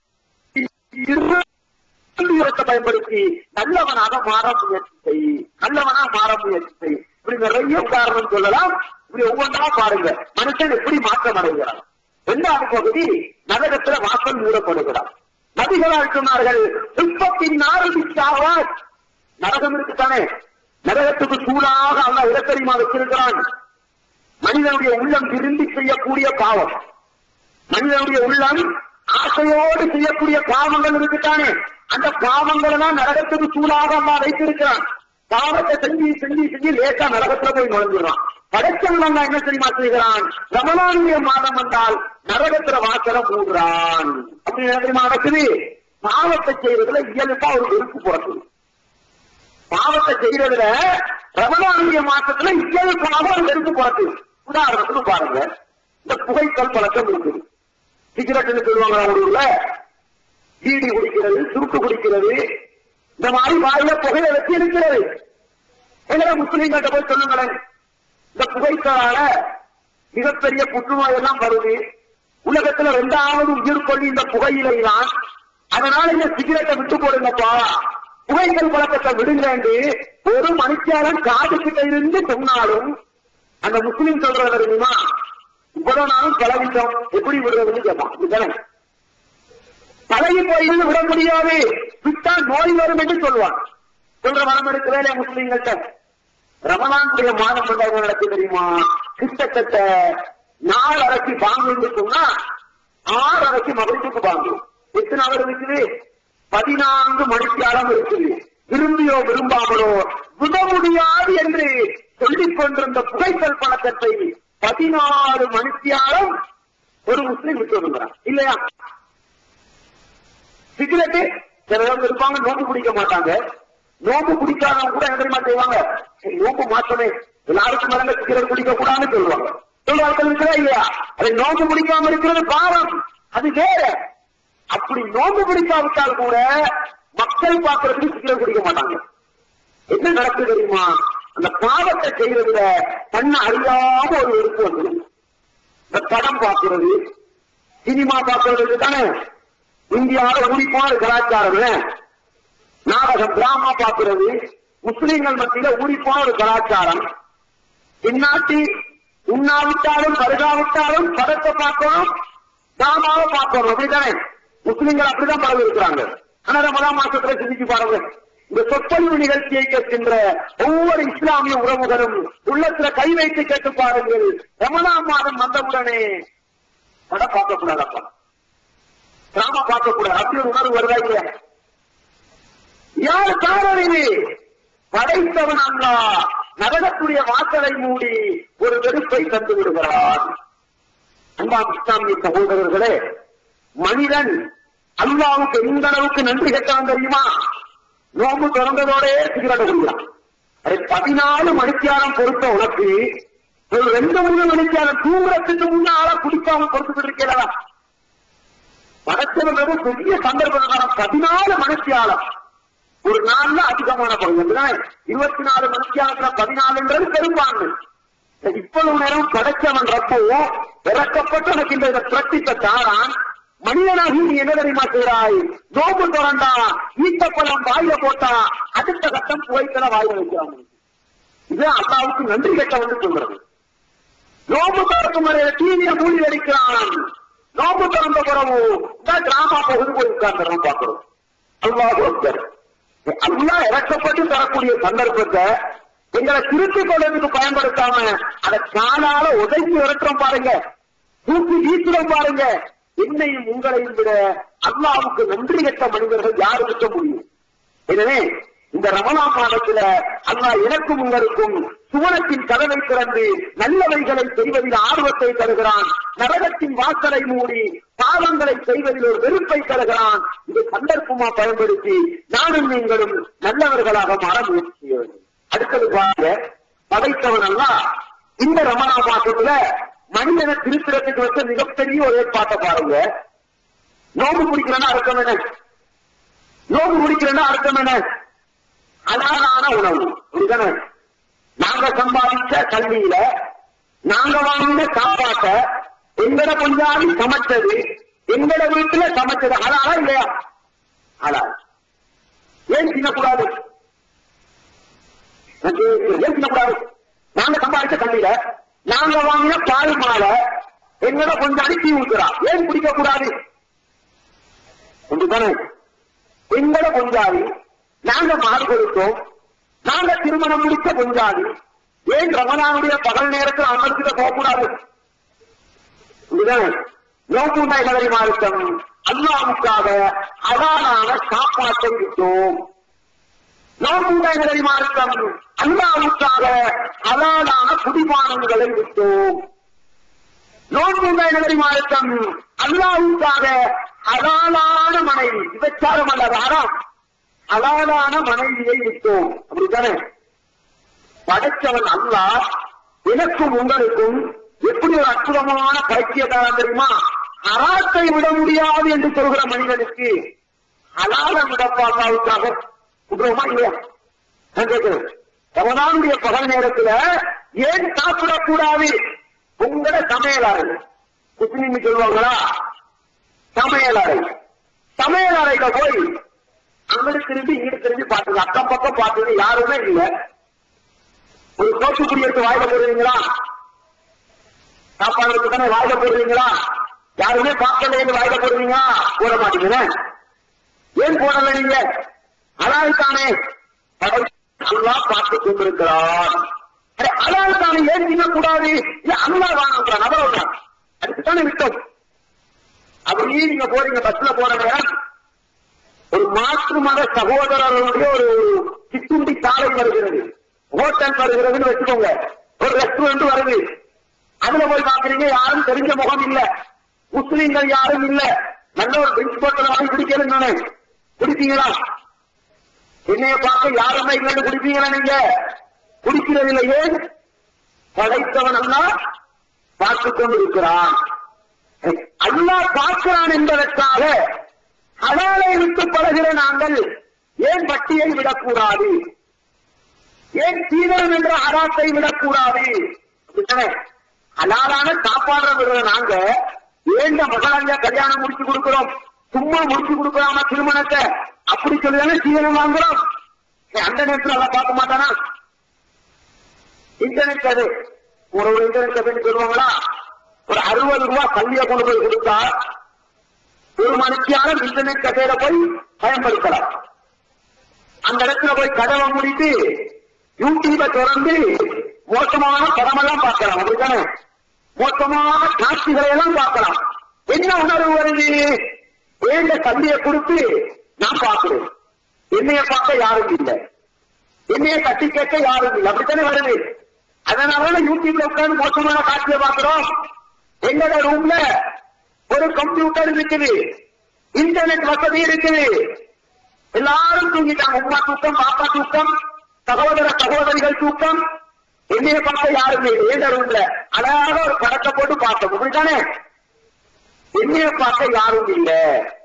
பயன்படுத்தி நல்லவனாக மாற முயற்சி செய், நல்லவனா மாற முயற்சி செய். இப்படி நிறைய காரணம் சொல்லலாம். இப்படி ஒவ்வொன்றா பாருங்க, மனுஷன் எப்படி மாற்றம் அடைகிறான். இரண்டாவது பகுதி, நரகத்துல வாசல் மூடப்படுகிறார். நபிகளால் சொன்னார்கள், துன்பத்தின் ஆரம்பிச்சாவா நரகம் இருக்குத்தானே, நரகத்துக்கு சூடாக அல்ல இடத்தறிமா வச்சிருக்கிறான். மனிதனுடைய உள்ளம் திரும்பி செய்யக்கூடிய பாவம், மனிதனுடைய உள்ளம் ஆசையோடு செய்யக்கூடிய பாவங்கள் இருக்குத்தானே, அந்த பாவங்கள் எல்லாம் நரகத்துக்கு சூடாக அல்ல வைத்திருக்கிறான். பாவத்தை செஞ்சு செஞ்சு செஞ்சு லேசா நரகத்துல போய் நுழைஞ்சிடறான். படைச்சவன் என்ன தெரியுமா செய்கிறான்? ரமலானுடைய மாதம் வந்தால் நரகத்துல வாசலம் மூடுறான். அப்படி என்ன தெரியுமா நடக்குது? பாவத்தை செய்வதில் இயல்பா ஒரு வெறுப்பு பிறக்குது. பாவத்தை செய்யறதுல ரமலானுடைய மாசத்துல இயல்பாக ஒரு வெறுப்பு பிறக்குது. உதாரணத்துக்கு பாருங்க, இந்த புகைத்தல் பழக்கம் இருக்குது. சிகரெட்னு சொல்லுவாங்க ஊர்ல, பீடி குடிக்கிறது, சுருட்டு குடிக்கிறது, இந்த மாதிரி வாயில புகையை வச்சு இருக்கிறது. எங்களை முஸ்லீம்கிட்ட போய் சொல்லுங்களேன், இந்த புகைத்தால மிகப்பெரிய புற்றுநோய் எல்லாம் வருது. உலகத்துல இரண்டாவது உயிர்கொல்லி இந்த புகையிலை தான். அதனால இந்த சிகரெட்டை விட்டு போடுங்கப்பா, புகைத்தல் பழக்கத்தை விடுங்க என்று ஒரு மனுஷியாளன் காது கிட்ட இருந்து சொன்னாலும் அந்த முஸ்லீம் சொல்றது தெரியுமா, இவ்வளவு நாளும் பழகிட்டோம், எப்படி விடுறதுன்னு கேட்பான். பழகி போயிருந்து விட முடியாது, விட்டா நோய் வரும் என்று சொல்லுவான். சொல்ற மனம் இருக்கிறதே முஸ்லீம்கிட்ட. ரமலானுடைய மாதம் கொண்டாட நடக்கு தெரியுமா, கிட்டத்தட்ட நாலு அரைக்கு பாங்கு சொன்னா ஆறு அரைக்கு மகிழ்ச்சிக்கு பாங்கு. எத்தனை அவர் இருக்குது? பதினான்கு மணித்தியாலம் இருக்குது. விரும்பியோ விரும்பாமலோ விட முடியாது என்று சொல்லிக் கொண்டிருந்த புகைத்தல் பழக்கத்தை பதினாறு மணித்தியாலம் ஒரு முஸ்லீம் விட்டு வருகிறார் இல்லையா? சிகரெட்டு சிலவங்க இருப்பாங்க, நோம்பு குடிக்க மாட்டாங்க. நோம்பு குடிக்காதவங்க கூட என்ன தெரியுமா செய்வாங்க, நோம்பு மாற்றமே எல்லாருக்கும் மேல சிகரெட் குடிக்க கூடாதுன்னு சொல்லுவாங்க. சொல்றார்கள் இருக்கிறா இல்லையா? அதை நோம்பு குடிக்காம இருக்கிறது பாவம், அது வேற. அப்படி நோம்பு குடிக்காவிட்டால் கூட மக்கள் பார்க்கறதுக்கு சிகரெட் குடிக்க மாட்டாங்க. என்ன நடக்குது தெரியுமா? அந்த பாவத்தை செய்யறதுல தன்னை அறியாம ஒரு வெறுப்பு வந்து இந்த படம் பார்க்கிறது, சினிமா பார்க்கறது தானே இந்தியாவில் ஊறிப்போன கலாச்சாரம். நாடகம் டிராமா பார்க்கிறது முஸ்லீம்கள் மத்தியில ஊறிப்போன ஒரு கலாச்சாரம். இந்நாட்டி உண்ணாவிட்டாலும் பருகாவிட்டாலும் படத்தை பார்க்கணும், டிராமாவை பார்க்கணும், அப்படித்தானே முஸ்லீம்கள் அப்படிதான் பரவி இருக்கிறாங்க. ஆனா ரமலான் மாசத்துல சிந்திச்சு பாருங்க, இந்த சொற்பொழிவு நிகழ்ச்சியை கேட்கின்ற ஒவ்வொரு இஸ்லாமிய உறவுகளும் உள்ளத்துல கை வைத்து கேட்டு பாருங்கள், ரமலான் மாதம் வந்தவுடனே படம் பார்க்க கூடாதப்பா, டிராமா பார்க்க கூடாது, அப்படி ஒரு உணர்வு வருதா இல்லையா? யார் காரணம் இது? படைத்தவன் அல்லாஹ் நரகத்துடைய வாசலை மூடி ஒரு வெறுப்பை தந்து விடுகிறார். அன்பான இஸ்லாமிய சகோதரர்களே, மனிதன் அல்லாஹ்வுக்கு எந்த அளவுக்கு நன்றி கேட்டான் தெரியுமா? நோம்பு திறந்ததோடே சிகரெட் குடிக்கிறான். அதை பதினாலு மணித்தியாலம் பொறுத்த உனக்கு ஒரு ரெண்டு மூணு மணித்தியாலம் தூங்குறதுக்கு முன்னால குடிக்காம பொறுத்துட்டு இருக்கிறதா? படைத்தவன் பெரிய சந்தர்ப்பம். பதினாலு மணித்தியாலம் ஒரு நாள்ல அதிகமான பகுதி, இருபத்தி நாலு மணித்தியாலத்துல பதினாலுன்றது பெரும்பான்மை. இவ்வளவு நேரம் படைச்சவன் ரப்போ இறக்கப்பட்டு எனக்கு இந்த பிரட்டித்த தாரான். மனிதனாகி நீ என்ன தெரியுமா செய்கிறாய்? நோம்பு திறந்தா ஈட்டப்பழம் வாயில போட்டா அடுத்த கட்டம் புகைத்தல வாயில வைக்கிறாங்க. இது அல்லாவுக்கு நன்றி கட்ட வந்து சொல்றது. நோம்பு திறக்கும் வரையில டிவியை மூடி அடிக்கிறான். நோம்பு திறந்த பிறகு தான் டிராமா பகுதி போய் உட்கார்ந்து பார்க்கிறோம். அல்லாஹ் அல்லாஹ் இறக்கப்பட்டு தரக்கூடிய சந்தர்ப்பத்தை எங்களை திருத்திக் கொள்வதற்கு பயன்படுத்தாம அதை காலால உதைத்து விரட்டுறோம் பாருங்க, தூக்கி வீசுறோம் பாருங்க. என்னையும் உங்களையும் விட அல்லாஹ்வுக்கு நன்றி கெட்ட மனிதர்கள் யாரு இருக்க முடியும்? எனவே இந்த ரமலான் மாதத்துல அல்லாஹ் எனக்கும் உங்களுக்கும் சுவனத்தின் கதவை திறந்து நல்லவைகளை செய்வதில் ஆர்வத்தை தருகிறான், நரகத்தின் வாசலை மூடி பாவங்களை செய்வதில் ஒரு வெறுப்பை தருகிறான். இது சந்தர்ப்பமா பயன்படுத்தி நானும் நீங்களும் நல்லவர்களாக மாற முயற்சி செய்ய வேண்டும். அடுத்தது பாருங்க, படைத்தவன் அல்லாஹ் இந்த ரமலான் மாதத்துல மனிதனை திருத்திரத்துக்கு வச்ச மிகப்பெரிய ஒரு ஏற்பாட்டை பாருங்க. நோம்பு குடிக்கிறேன்னா அர்த்தம் என்ன? நோம்பு குடிக்கிறேன்னா அர்த்தம் என்ன? அழகான உணவு. புரியுதானே? நாங்க சம்பாதிச்ச கல்வியில நாங்க வாங்கின சாப்பாட்டை எங்கட கொஞ்சாதி சமைச்சது, எங்கட வீட்டுல சமைச்சது அழகா இல்லையா? அழகா. ஏன் தின்னக்கூடாது? ஏன் தின்னக்கூடாது? நாங்க சம்பாதிச்ச கல்வியில நாங்க வாங்கின பால் மாலை எங்கட கொஞ்சம் அடிச்சு ஊத்துறா, ஏன் குடிக்க கூடாது? எங்கட கொஞ்சாதி நாங்க மாறு கொடுத்தோம், நாங்க திருமணம் முடிச்ச கொஞ்சாதி ஏன் ரமலானுடைய பகல் நேரத்தில் அமர்த்திட போகக்கூடாது? நோக்குண்டா இளவரி மாறுத்தம் அல்லாவுக்காக அழகான சாப்பாட்டை விட்டோம். நோக்குண்டா இளவரி மாறுத்தம் அல்லாவுக்காக அழகான குடிபானங்களை விட்டோம். நோக்குண்டா இளவரி மாறுத்தம் அல்லாவுக்காக அழகான மனைவி, விபச்சாரம் அல்ல ஆறாம் அழகான மனைவியை விட்டோம். அப்படித்தானே? படைச்சவன் அல்லாஹ் எனக்கும் உங்களுக்கும் எப்படி ஒரு அற்புதமான பைத்தியக்காரன் தெரியுமா? அராத்தை விட முடியாது என்று சொல்கிற மனிதனுக்கு ஹலால விடப்பாக்காவுக்காக விடுறோமா இல்லையா? நான் கேட்கிறேன், ரமதானுடைய பகல் நேரத்துல ஏன் சாப்பிடக்கூடாது? உங்களோட சமையலறை, முஸ்லீம் சொல்லுவாங்களா சமையலறை, சமையலறையில போய் அங்கிட்டு திரும்பி இங்கிட்டு திரும்பி பார்த்துங்க, அக்கம் பக்கம் பார்த்துங்க, யாருமே இல்லை. ஒரு சோப்பு குடி எடுத்து வாயில போடுறீங்களா? சாப்பாடுக்கு தானே வாயில போடுறீங்களா? யாருமே பார்க்கல வாயில போடுறீங்களா? போட மாட்டீங்க. ஏன் போடல நீங்க? அலால் தானே பார்த்து கொண்டிருக்கிறார். அலால் தானே ஏன் தின்னக்கூடாது? அல்லா வாங்க நபர் அதுக்குத்தானே விட்டோம். அப்படியே நீங்க போறீங்க, பஸ்ல போறீங்க, ஒரு மாற்று மத சகோதரர்களுடைய ஒரு சிற்றுண்டி சாலை வருகிறது, ஹோட்டல் வருகிறதுன்னு வச்சுக்கோங்க, ஒரு ரெஸ்டாரண்ட் வருது. அதுல போய் பாக்குறீங்க, யாரும் தெரிஞ்ச முகம் இல்ல, முஸ்லீம்கள் யாரும் இல்ல, நல்ல ஒரு ட்ரிங்க்ஸ் போட்டல வாங்கி குடிக்கிறேன்னு குடிப்பீங்களா? என்னைய பார்க்க யாருமே இல்லைன்னு குடிப்பீங்களா? நீங்க குடிக்கிறது இல்லையே. படைத்தவன் எல்லாம் பார்த்துக் கொண்டிருக்கிறான். அல்லாஹ் பார்க்கிறான் என்பதற்காக ஹலாலை விட்டு பழகிற நாங்கள் ஏன் வட்டியை விடக்கூடாது? ஏன் சீதனம் என்ற ஹராத்தை விடக்கூடாது? ஹலாலான சாப்பாடு விடுற நாங்க ஏன் மகளாங்க கல்யாணம் முடிச்சு கொடுக்கிறோம், சும்மா முடிச்சு கொடுக்கலாமா திருமணத்தை? அப்படி சொல்லிதானே சீதனம் வாங்குறோம். அந்த நேரத்தில் அதை பார்க்க மாட்டானா? இன்டர்நெட் கதை, ஒரு இன்டர்நெட் கதைன்னு சொல்லுவாங்களா? ஒரு அறுபது ரூபாய் கல்வியை கொண்டு போய் கொடுத்தா ஒரு மணிக்கான இன்டர்நெட் கதையில போய் பயன்படுத்தலாம். அந்த இடத்துல போய் கதவை முடித்து யூடியூபை திறந்து மோசமான படமெல்லாம் பார்க்கலாம். அப்படித்தானே? மோசமான காட்சிகளை எல்லாம் பார்க்கலாம். என்ன உணர்வு வருது? ஏந்த கல்வியை கொடுத்து நான் பார்க்கிறேன், என்னைய பார்க்க யாரும் இல்லை, என்னைய தட்டி கேட்க யாரும் இல்லை, அப்படித்தானே வருது. அதனால யூடியூப்ல உட்கார்ந்து மோசமான காட்சியை பார்க்கிறோம். எங்களோட ரூம்ல ஒரு கம்ப்யூட்டர் இருக்குது, இன்டர்நெட் வசதி இருக்குது, எல்லாரும் தூங்கிட்டாங்க. உமா தூக்கம், பாப்பா தூக்கம், சகோதர சகோதரிகள் தூக்கம், என்னைய பார்க்க யாருமே இல்லை. எந்த ரூம்ல அழகாக ஒரு படத்தை போட்டு பார்த்தோம், அப்படித்தானே? என்னைய பார்க்க யாரும் இல்லை.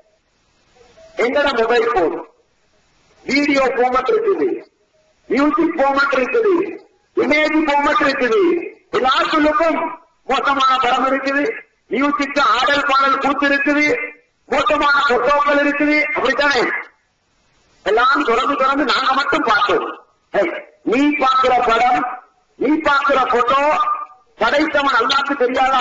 எங்கட மொபைல் போன் வீடியோ போமட் இருக்குது, மியூசிக் போமட் இருக்குது, இமேஜ் போமட் இருக்குது, எல்லாத்துக்கும் மோசமான படம் இருக்குது, மியூசிக் ஆடல் பாடல் கூத்து இருக்குது, மோசமான போட்டோக்கள் இருக்குது, அப்படித்தானே? எல்லாம் தொடர்ந்து தொடர்ந்து நாங்க மட்டும் பார்த்தோம். நீ பார்க்கிற படம், நீ பார்க்கிற போட்டோ படைத்தவன் அல்லாஹ்வுக்கு தெரியாதா?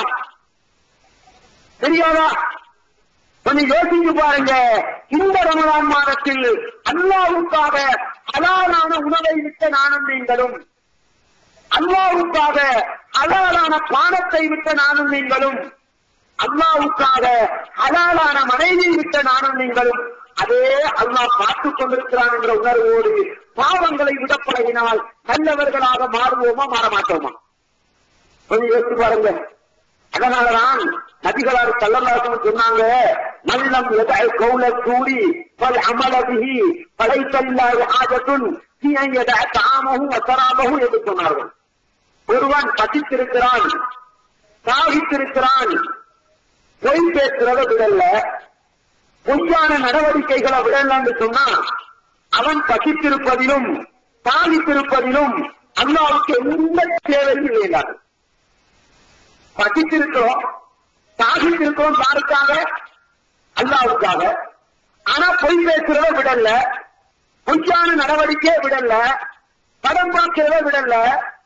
தெரியாதா? கொஞ்சம் யோசிச்சு பாருங்க. இந்த ரமலான் மாதத்தில் அல்லாஹ்வுக்காக ஹலாலான உணவை விட்ட நானும் நீங்களும், அல்லாஹ்வுக்காக ஹலாலான பானத்தை விட்ட நானும் நீங்களும், அல்லாஹ்வுக்காக ஹலாலான மனைவியை விட்ட நானும் நீங்களும், அதே அல்லாஹ் பார்த்துக் கொண்டிருக்கிறான் என்ற உணர்வோடு பாவங்களை விட பழகினால் நல்லவர்களாக மாறுவோமா மாற மாட்டோமா? கொஞ்சம் யோசிச்சு பாருங்க. அதனாலதான் நபிகளார் ஸல்லல்லாஹு சொன்னாங்க, மல்லம் யதஅ கௌல சூரி ஃபல் அமல பிஹி ஃபலைஸ லில்லாஹி ஹாஜத்துன் ஃபீ அன் யதஅ தஆமஹு வ ஸராபஹு என்று சொன்னார்கள். ஒருவன் பசித்திருக்கிறான், தாகித்திருக்கிறான், பொய் பேசுறத விடல, பொய்யான நடவடிக்கைகளை விடல என்று சொன்னா அவன் பசித்திருப்பதிலும் தாகித்திருப்பதிலும் அல்லாஹ்வுக்கு எந்த தேவையும் இல்லை. பசித்திருக்கிறோம், தாகித்திருக்கிறோம், யாருக்காக? அல்லாஹ்வுக்காக. ஆனா பொய் பேசுறத விடல, பொய்யான நடவடிக்கையை விடல, படம் பார்க்கிறத விடல,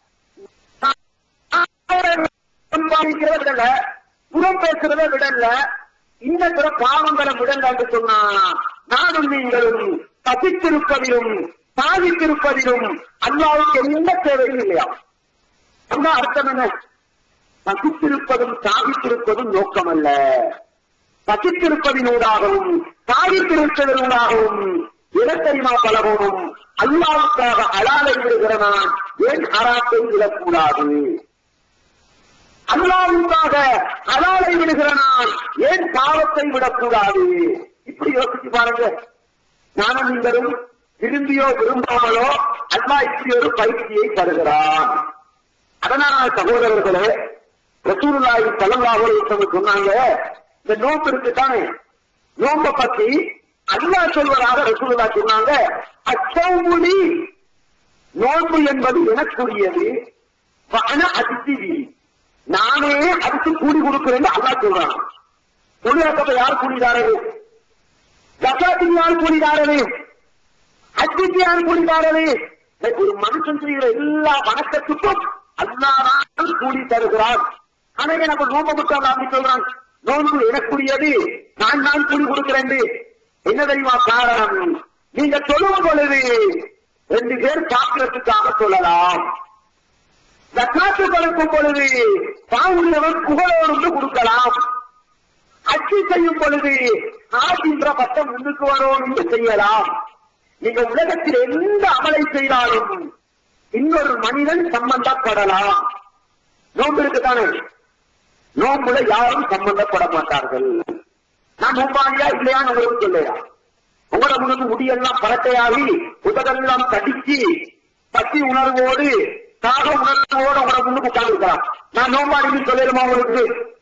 சம்பாதிக்கிறத விடல, புறம் பேசுறத விடல, இந்த பிற பாவங்களை விடல என்று சொன்னா நானும் நீங்களும் பசித்திருப்பதிலும் தாகித்திருப்பதிலும் அல்லாஹ்வுக்கு எந்த தேவையும் இல்லையா? அந்த அர்த்தம் என்ன? பசித்திருப்பதும் தாகித்திருப்பதும் நோக்கம் அல்ல. பசித்திருப்பதினூடாகவும் தாகித்திருப்பதனூடாகவும் இடத்தறிமா பழகணும். அல்லாஹ்வுக்காக ஹலாலை விடுகிற நான் ஏன் ஹராத்தை விடக்கூடாது? அல்லாஹ்வுக்காக ஹலாலை விடுகிற நான் ஏன் பாவத்தை விடக்கூடாது? இப்படி யோசிச்சு பாருங்க. நானும் நீங்களும் விரும்பியோ விரும்பாமலோ அல்லாஹ் இப்படி ஒரு பயிற்சியை தருகிறான். அதனால சகோதரர்களே, ரசூலுல்லாஹி ஸல்லல்லாஹு அலைஹி வஸல்லம் சொன்னாங்க, இந்த நோன்பு இருக்குதானே, நோன்பை பத்தி அல்லாஹ் சொல்வதாக ரசூலுல்லாஹ் சொன்னாங்க, அச்சௌமுலி, நோன்பு என்பது எனக்குரியது, அதிர்ச்சி நானே அதுக்கு கூலி கொடுக்கிறேன் அல்லாஹ் சொல்றான். தொழிலாளத்தை யார் கூலிதாரது? ஜகாத்துக்கு யார் கூலிதாரது? ஹஜ்ஜுக்கு யார் கூலிதாரது? ஒரு மனுஷன் செய்கிற எல்லா வணக்கத்துக்கும் அல்லாஹ் கூலி தருகிறான். ஆனா எனக்கு நோன்பு மட்டும் அப்படி சொல்றான், நோன்பு எனக்குரியது, நான் தான் கூலி கொடுக்கிறேன். என்ன தெரியுமா காரணம்? நீங்க சொல்லும் பொழுது ரெண்டு பேர் பார்க்கிறதுக்காக சொல்லலாம். ஜகாத்து கொடுக்கும் பொழுது பாவுள்ளவன் புகழோடு கொடுக்கலாம். அச்சு செய்யும் பொழுது ஆகின்ற பட்டம் முன்னுக்கு வரோம் என்று செய்யலாம். நீங்க உலகத்தில் எந்த அமலை செய்தாலும் இன்னொரு மனிதன் சம்பந்தப்படலாம். நோன்பு இருக்குதானே? நோன்புல யாரும் சம்பந்தப்பட மாட்டார்கள். நான் நோம்பாளியா இல்லையான்னு உங்களுக்கு சொல்லையா? உங்களோட முழுக்க முடியெல்லாம் பரட்டையாகி உதகெல்லாம் தடிச்சு பசி உணர்வோடு தாக உணர்வோடு உங்களோட முன்னுக்கு உட்கார்ந்துருக்கலாம். நான் நோம்பாளின்னு சொல்லிடுமா உங்களுக்கு?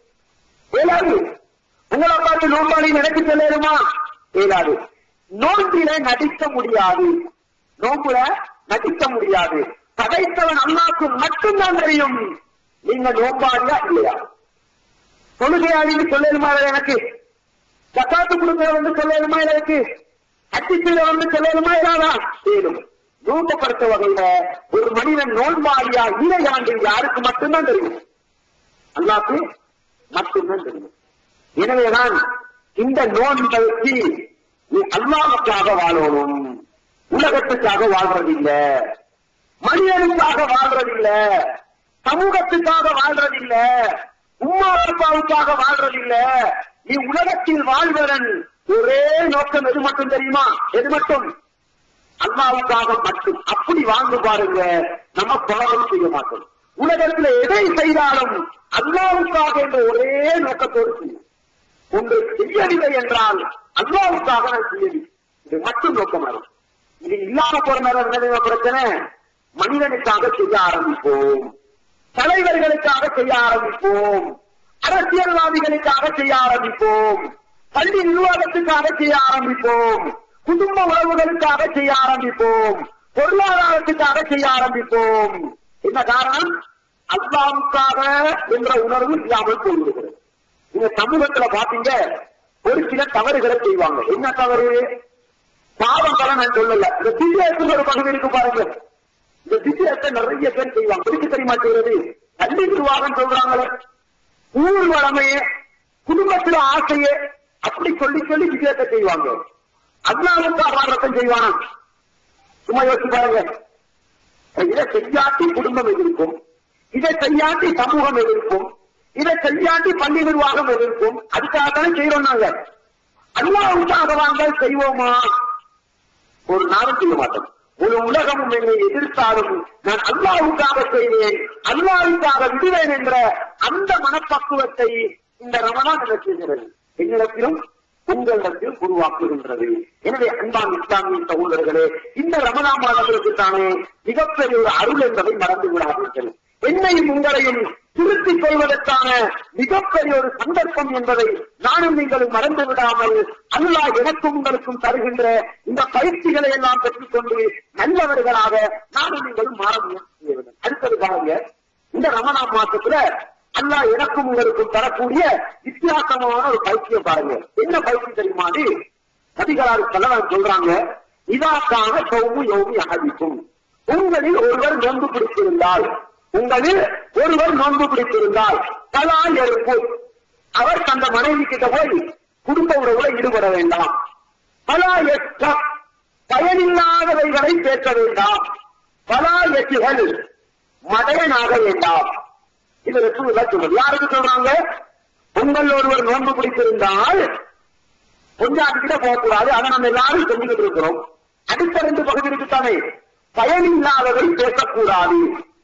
ஏழாது. உங்களை பார்த்து நோம்பாளின்னு எனக்கு சொல்லிடுமா? ஏழாது. நோன்பில நடிக்க முடியாது. நோன்புல நடிக்க முடியாது. படைத்தவன் அல்லாஹ்வுக்கு மட்டும்தான் தெரியும் நீங்க நோம்பாளியா இல்லையா. தொழுகையாளின்னு சொல்லலுமா எனக்கு? ஜகாத்து கொடுக்கிற வந்து சொல்லலுமா எனக்கு? அச்சில வந்து சொல்லலுமா இல்லாதா? ஏதும் நோன்பப்படுத்த வகையில ஒரு மனிதன் நோன்பாளியா இல்லையாண்டு யாருக்கு மட்டும்தான் தெரியும், அல்லாஹ்வுக்கு மட்டும்தான் தெரியும். எனவேதான் இந்த நோன்பை வச்சு நீ அல்லாஹ்வுக்காக வாழணும், உலகத்துக்காக வாழ்றதில்ல, மனிதனுக்காக வாழ்றதில்ல, சமூகத்துக்காக வாழ்றதில்ல, உம்மா அப்பாவுக்காக வாழ்றதில்ல. நீ உலகத்தில் வாழ்வதன் ஒரே நோக்கம் எது மட்டும் தெரியுமா? எது மட்டும்? அல்லாஹ்வுக்காக மட்டும். அப்படி வாழ்ந்து பாருங்க, நம்ம பாவம் செய்ய மாட்டோம். உலகத்தில் எதை செய்தாலும் அல்லாஹ்வுக்காக என்ற ஒரே நோக்கத்தோடு செய்யும். ஒன்று செய்யவில்லை என்றால் அல்லாஹ்வுக்காக நான் செய்யவில்லை, இது மட்டும் நோக்கமாகும். இது இல்லாம போற நேரம் என்ன பிரச்சனை? மனிதனுக்காக செய்ய ஆரம்பிப்போம், தலைவர்களுக்காக செய்ய ஆரம்பிப்போம், அரசியல்வாதிகளுக்காக செய்ய ஆரம்பிப்போம், பள்ளி நிர்வாகத்துக்காக செய்ய ஆரம்பிப்போம், குடும்ப உறவுகளுக்காக செய்ய ஆரம்பிப்போம், பொருளாதாரத்துக்காக செய்ய ஆரம்பிப்போம். என்ன காரணம்? அல்லாஹ்வுக்காக என்ற உணர்வு இல்லாமல் போய்விடுகிறது. நீங்க சமூகத்துல பாத்தீங்க, ஒரு சில தவறுகளை செய்வாங்க. என்ன தவறு? பாவங்களை நான் சொல்லல, இந்த திவ்யத்தின் ஒரு பகுதி இருக்கு பாருங்க. இந்த திவ்யத்தை நிறைய பேர் செய்வாங்க. எதுக்கு தெரியுமா செய்யறது? பள்ளி நிர்வாகம் சொல்றாங்களே, ஊர் வளமையே, குடும்பத்துல ஆசையே, அப்படி சொல்லி சொல்லி விஜயத்தை செய்வாங்க. அல்லாஹ்வுக்காக வாழ்றதை செய்வானா? சும்மா யோசிச்சு பாருங்க. இதை செய்யாட்டி குடும்பம் எதிர்க்கும், இதை செய்யாட்டி சமூகம் எதிர்க்கும், இதை செய்யாட்டி பள்ளி நிர்வாகம் எதிர்க்கும். அதுக்காகத்தானே செய்யறோம் நாங்க. அல்லாஹ்வுக்காக வாங்க செய்வோமா? ஒரு நாளும் செய்ய மாட்டோம். ஒரு உலகமும் என்னை எதிர்த்தாலும் நான் அல்லாஹ்வுக்காக செய்வேன், அல்லாஹ்வுக்காக விடுவேன் என்ற அந்த மனப்பக்குவத்தை இந்த ரமலான் என்ன செய்கிறது? என்னிடத்திலும் உங்களிடத்தில் உருவாக்குகின்றது. எனவே அன்பான் இஸ்லாமிய சகோதரர்களே, இந்த ரமலான் மாதங்களுக்கு தானே மிகப்பெரிய ஒரு அருள் என்பதை மறந்து விடாதீர்கள். என்னையும் உங்களையும் திருத்திக் கொள்வதற்கான மிகப்பெரிய ஒரு சந்தர்ப்பம் என்பதை நானும் நீங்களும் மறந்து விடாமல் அல்லாஹ் எனக்கும் உங்களுக்கும் தருகின்ற இந்த பயிற்சிகளை எல்லாம் பெற்றுக் கொண்டு நல்லவர்களாக நானும் நீங்களும் மாற முயற்சி. அடுத்தது பாருங்க, இந்த ரமலான் மாசத்துல அல்லாஹ் எனக்கும் உங்களுக்கும் தரக்கூடிய வித்தியாசமான ஒரு பயிற்சியை பாருங்க. என்ன பயிற்சி தெரியுமா? நபிகளார் செல்லலாம் சொல்றாங்க, இதாக்கான சௌமு யோமி அகதிக்கும், உங்களில் ஒருவர் நோன்பு பிடித்திருந்தால், உங்களில் ஒருவர் நோன்பு பிடித்திருந்தால் தலா எருப்பு, அவர் தந்த மனைவி கிட்ட போய் குடும்ப உறவுல ஈடுபட வேண்டாம். பலா எச்ச, பயனில்லாதவைகளை பேச வேண்டாம். பலா எச்சுகள், மடையனாக வேண்டாம். இது ரசூலுல்லாஹ் சொல்றது. யாருக்கு சொல்றாங்க? உங்கள் ஒருவர் நோன்பு பிடித்திருந்தால் கொஞ்சம் அதுக்கிட்ட போகக்கூடாது, அதை நம்ம எல்லாரும் செஞ்சுக்கிட்டு இருக்கிறோம். அடுத்த ரெண்டு பகுதி இருக்குத்தானே, பயனில்லாதவை பேசக்கூடாது,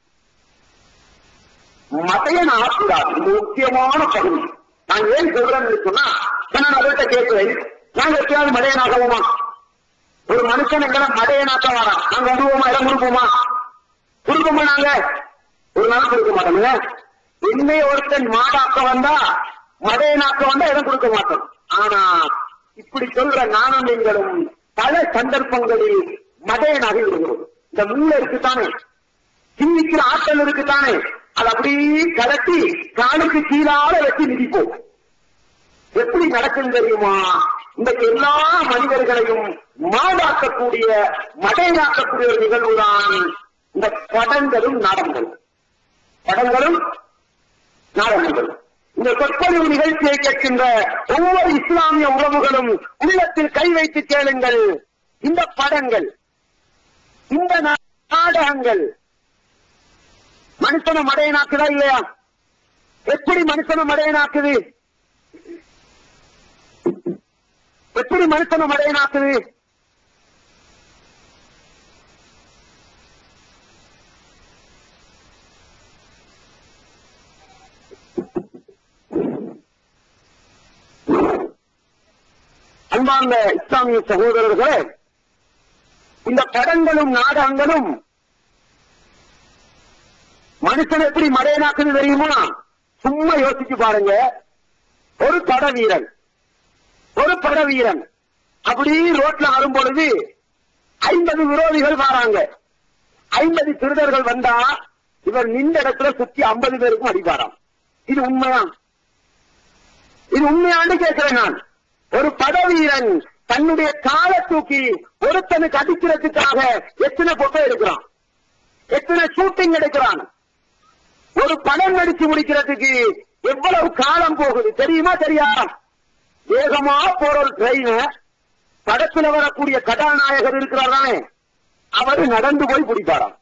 மதையன் ஆகக்கூடாது. இது முக்கியமான பகுதி. நான் ஏன் சொல்றேன்னு சொன்னா, நான் அவர்கிட்ட கேட்கிறேன், நாங்க எப்பயாவது மடையனாகவுமா? ஒரு மனுஷன் எங்களை மடையனாக்க வரான், நாங்க விடுவோமா? இடம் கொடுப்போமா? கொடுப்போமா? நாங்க ஒரு நாள் கொடுக்க மாட்டோங்க. என்னை ஒருத்தன் மாடாக்க வந்தா, மடையனாக்க வந்தா இடம் கொடுக்க மாட்டோம். ஆனா இப்படி சொல்ற நானும் நீங்களும் பல சந்தர்ப்பங்களில் மடையனாக இருக்கிறோம். இந்த மூளை இருக்குத்தானே, சிந்திக்கிற ஆற்றல் இருக்குத்தானே, அது அப்படியே கலட்டி காலுக்கு கீழால வச்சு மிதிப்போம். எப்படி நடக்கும் தெரியுமா? இன்றைக்கு எல்லா மனிதர்களையும் மாடாக்கக்கூடிய மடையாக்கக்கூடிய ஒரு நிகழ்வுதான் இந்த படங்களும் நாடகங்களும். படங்களும் நாடகங்களும். இந்த சொற்பொழிவு நிகழ்ச்சியை கேட்கின்ற ஒவ்வொரு இஸ்லாமிய உறவுகளும் உள்ளத்தில் கை வைத்து கேளுங்கள். இந்த படங்கள், இந்த நாடகங்கள் மனுஷனை மடையனாக்குதா இல்லையா? எப்படி மனுஷனை மடையனாக்குது? எப்படி மனுஷனை மடையனாக்குது? அன்பார்ந்த இஸ்லாமிய சகோதரர்களே, இந்த படங்களும் நாடகங்களும் மனுஷன் எப்படி மடையனாக்குது தெரியுமா? சும்மா யோசிச்சு பாருங்க. ஒரு பட வீரன் ஒரு பட வீரன் அப்படி ரோட்ல வரும் பொழுது ஐம்பது விரோதிகள் வராங்க. ஐம்பது திருடர்கள் வந்தா இவர் நின்ற இடத்துல சுத்தி ஐம்பது பேருக்கும் அடிப்பாராம். இது உண்மையா? இது உண்மையான்னு கேட்கிறேன் நான். ஒரு பட வீரன் தன்னுடைய காலை தூக்கி ஒருத்தனுக்கு அடிக்கிறதுக்காக எத்தனை போட்டோ எடுக்கிறான், எத்தனை ஷூட்டிங் எடுக்கிறான். ஒரு படம் நடிச்சு முடிக்கிறதுக்கு எவ்வளவு காலம் போகுது தெரியுமா? தெரியாது. வேகமா போற ஒரு ட்ரெயின படத்துல வரக்கூடிய கதாநாயகர் இருக்கிறார் தானே, அவரு நடந்து போய் பிடிப்பாராம்.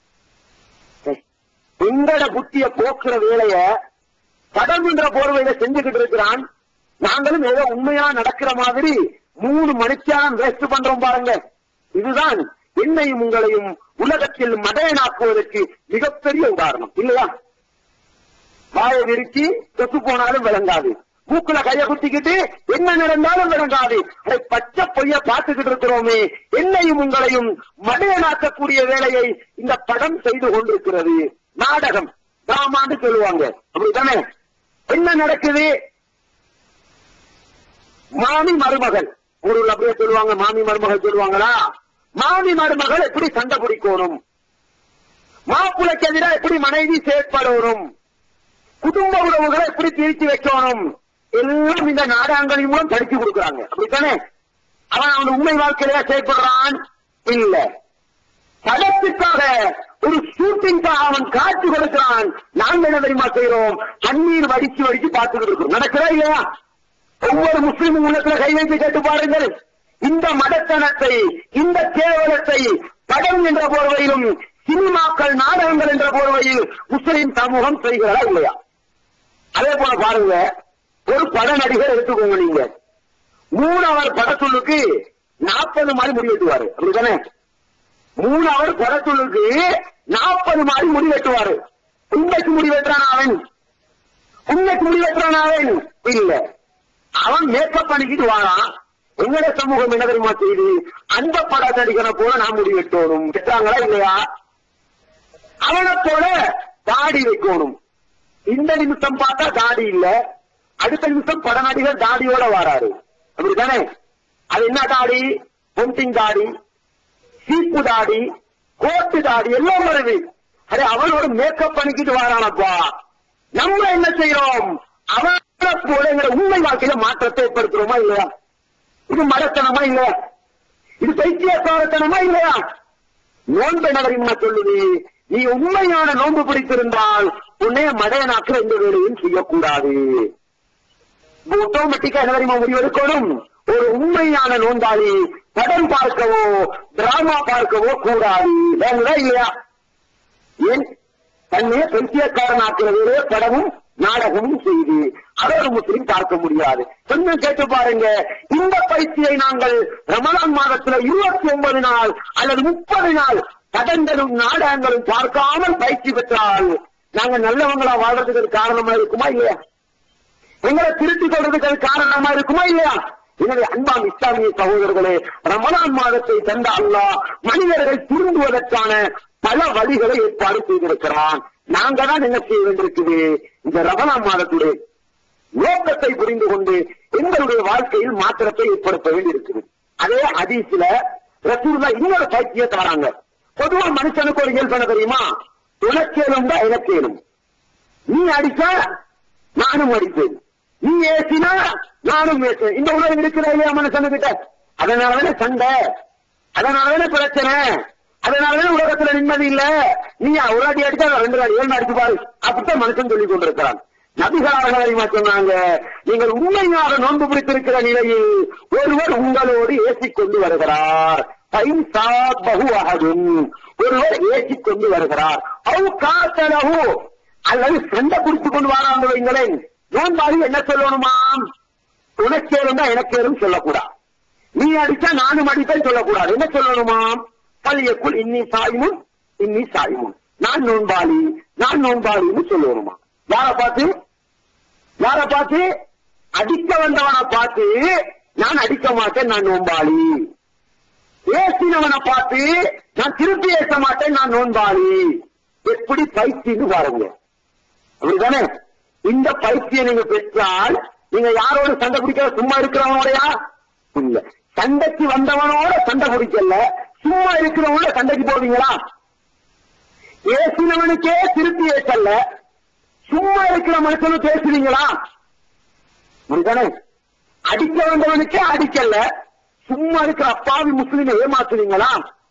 எங்கட புத்திய போக்குற வேலைய படம் என்ற போர்வையில செஞ்சுக்கிட்டு இருக்கிறான். நாங்களும் ஏதோ உண்மையா நடக்கிற மாதிரி மூணு மணித்தியாலம் வேஸ்ட் பண்றோம் பாருங்க. இதுதான் என்னையும் உங்களையும் உலகத்தில் மடையனாக்குவதற்கு மிகப்பெரிய உதாரணம் இல்லையா? வாயை விரிச்சி தொத்து போனாலும் விளங்காது, மூக்குல கைய குத்திக்கிட்டு என்ன நடந்தாலும் விளங்காது. அதை பச்சை பொய்ய பார்த்துக்கிட்டு இருக்கிறோமே. என்னையும் உங்களையும் மடையனாக்கக்கூடிய வேலையை இந்த படம் செய்து கொண்டிருக்கிறது. நாடகம் டிராமான்னு சொல்லுவாங்க, அப்படித்தானே? என்ன நடக்குது? மாமி மருமகள் ஒரு அப்படியே சொல்லுவாங்க. மாமி மருமகள் சொல்லுவாங்களா? மாமி மருமகள் எப்படி சண்டை பிடிக்கணும், மாப்பிளைக்கு எதிராக எப்படி மனைவி செயற்படணும், குடும்ப உறவுகளை எப்படி பிரித்து வைக்கணும், எல்லாம் இந்த நாடகங்களின் மூலம் படிச்சு கொடுக்குறாங்க, அப்படித்தானே? அவன் அவன் உண்மை வாழ்க்கையில செயற்படுறான் இல்ல, படத்துக்காக ஒரு ஷூட்டிங்காக அவன் காட்சி கொடுக்கிறான். நாங்கள் என்ன தெரியுமா செய்யறோம்? தண்ணீர் வடிச்சு வடிச்சு பார்த்துக்கிட்டு இருக்கிறோம். நடக்கிறா இல்லையா? ஒவ்வொரு முஸ்லிமும் உள்ளத்துல கை வைத்து கேட்டு பாருங்கள். இந்த மடத்தனத்தை, இந்த கேவலத்தை படம் என்ற போர்வையிலும் சினிமாக்கள் நாடகங்கள் என்ற போர்வையில் முஸ்லிம் சமூகம் செய்கிறதா இல்லையா? அதே போல பாருங்க, ஒரு பட நடிகர் எடுத்துக்கோங்க. நீங்க மூணு அவர் படத்துள்ளுக்கு நாற்பது மாதிரி முடி வெட்டுவாரு, அப்படித்தானே? மூணு அவர் படத்துள்ளுக்கு நாற்பது மாதிரி முடி வெட்டுவாரு. உண்மைக்கு முடி வெட்டுறான் அவன்? உண்மைக்கு முடி வெட்டுறான் அவன் இல்ல. அவன் மேக்கப் பண்ணிக்கிட்டு வாரான். எங்கட சமூகம் என்ன தெரியுமா செய்து? அந்த பட நடிகனை போல நான் முடி வெட்டணும் கேட்டாங்களா இல்லையா? அவனை போல தாடி வைக்கணும். இந்த நிமிஷம் பார்த்தா தாடி இல்ல, அடுத்த நிமிஷம் பட நடிகர் தாடியோட வராரு, அப்படித்தானே? அது என்ன தாடி? பொண்டிங் தாடி, சீப்பு தாடி, கோட்டு தாடி எல்லாம் வருது. அரே அவனோட மேக்கப் பண்ணிக்கிட்டு வரானப்பா. நம்ம என்ன செய்யறோம்? அவனை போல எங்களை உண்மை வாழ்க்கையில மாற்றத்தை ஏற்படுத்துறோமா இல்லையா? இது மடத்தனமா இல்லையா? இது பைத்தியக்காரத்தனமா இல்லையா? நோன்பு நகரின் சொல்லுது, நீ உண்மையான நோன்பு பிடித்திருந்தால் உன்னைய மடையனாக்க எந்த வேலையும் செய்யக்கூடாது. ஆட்டோமேட்டிக்கா என்ன தெரியுமா முடிவெடுக்கணும்? ஒரு உண்மையான நோன்பாளி படம் பார்க்கவோ டிராமா பார்க்கவோ கூடாது. வேங்களா இல்லையா? ஏன் தன்னைய பைத்தியக்காரனாக்குறதே படமும் நாடகமும் செய்து அதோடு முஸ்லிம் பார்க்க முடியாது. கொஞ்சம் கேட்டு பாருங்க, இந்த பயிற்சியை நாங்கள் ரமலான் மாதத்துல இருபத்தி ஒன்பது நாள் அல்லது முப்பது நாள் படங்களும் நாடகங்களும் பார்க்காமல் பயிற்சி பெற்றால் நாங்க நல்லவங்களா வாழ்றதுக்கு காரணமா இருக்குமா இல்லையா? எங்களை திருத்திக் கொள்றதுக்கு காரணமா இருக்குமா இல்லையா? எனவே அன்பான் இஸ்லாமிய சகோதரர்களே, ரமலான் மாதத்தை தந்த அல்லாஹ் மனிதர்கள் திருந்துவதற்கான பல வழிகளை ஏற்பாடு செய்திருக்கிறான். நாங்க தான் என்ன செய்ய வேண்டியிருக்குது? இந்த ரமலான் மாதத்துடைய நோக்கத்தை புரிந்து கொண்டு எங்களுடைய வாழ்க்கையில் மாற்றத்தை ஏற்படுத்த வேண்டியிருக்குது. அதே ஹதீஸ்ல ரசூலுல்லாஹ் இன்னொரு பயிற்சியை தராங்க. பொதுவா மனுஷனுக்கு ஒரு இயல்பு என்ன தெரியுமா? உனக்கேலும் தான் எனக்கேலும். நீ அடிச்சா நானும் அடிப்பேன், நீ ஏசினா நானும் ஏசேன். இந்த உலகம் இருக்கிற இல்லையா மனுஷனுக்கிட்ட? அதனாலதானே சண்டை, அதனாலதானே பிரச்சனை, அதனாலதானே உலகத்துல நிம்மதி இல்ல. நீ ஒரு அடி அடிச்சா ரெண்டு அடி ஏழு அடிச்சு பாரு, அப்படித்தான் மனுஷன் சொல்லிக் கொண்டிருக்கிறான். நபிகளாக சொன்னாங்க, நீங்கள் உண்மையாக நோன்பு பிடித்திருக்கிற நிலையில் ஒருவர் உங்களோடு ஏசிக் கொண்டு வருகிறார், ஒருவர் ஏசிக் கொண்டு வருகிறார், அவ் காத்தலகு அல்லது சண்டை குடித்துக் கொண்டு வராங்க வைங்களேன், நோன்பாளி என்ன சொல்லணுமாம்? உனக்கேலும் தான் எனக்கேலும் சொல்லக்கூடாது, நீ அடிச்சா நானும் அடிப்பேன் சொல்லக்கூடாது. என்ன சொல்லணுமாம்? பள்ளியக்குள் இன்னி சாயுமும் இன்னி சாயுமும், நான் நோன்பாளி நான் நோன்பாளின்னு சொல்லணுமா? யார பார்த்து? யார பார்த்து? அடிக்க வந்தவனை பார்த்து நான் அடிக்க மாட்டேன் நான் நோன்பாளி, ஏசினவனை பார்த்து நான் திருப்பி ஏச மாட்டேன் நான் நோன்பாளி. எப்படி பயிற்சின்னு பாருங்க, அப்படித்தானே? இந்த பயிற்சியை நீங்க பெற்றால் நீங்க யாரோட சண்டை பிடிக்க? சும்மா இருக்கிறவனோடையா? இல்ல, சண்டைக்கு வந்தவனோட சண்டை பிடிக்கல, சும்மா இருக்கிறவனோட சண்டைக்கு போவீங்களா? ஏசினவனுக்கே திருப்பி ஏசல்ல, சும்மா இருக்கிற மனுஷனும் பேசுறீங்களா? அப்படித்தானே? அடிக்க வந்தவனுக்கே அடிக்கல, சும்மா இருக்கிற அப்பாவி முஸ்லிமை ஏமாத்துறீங்களா?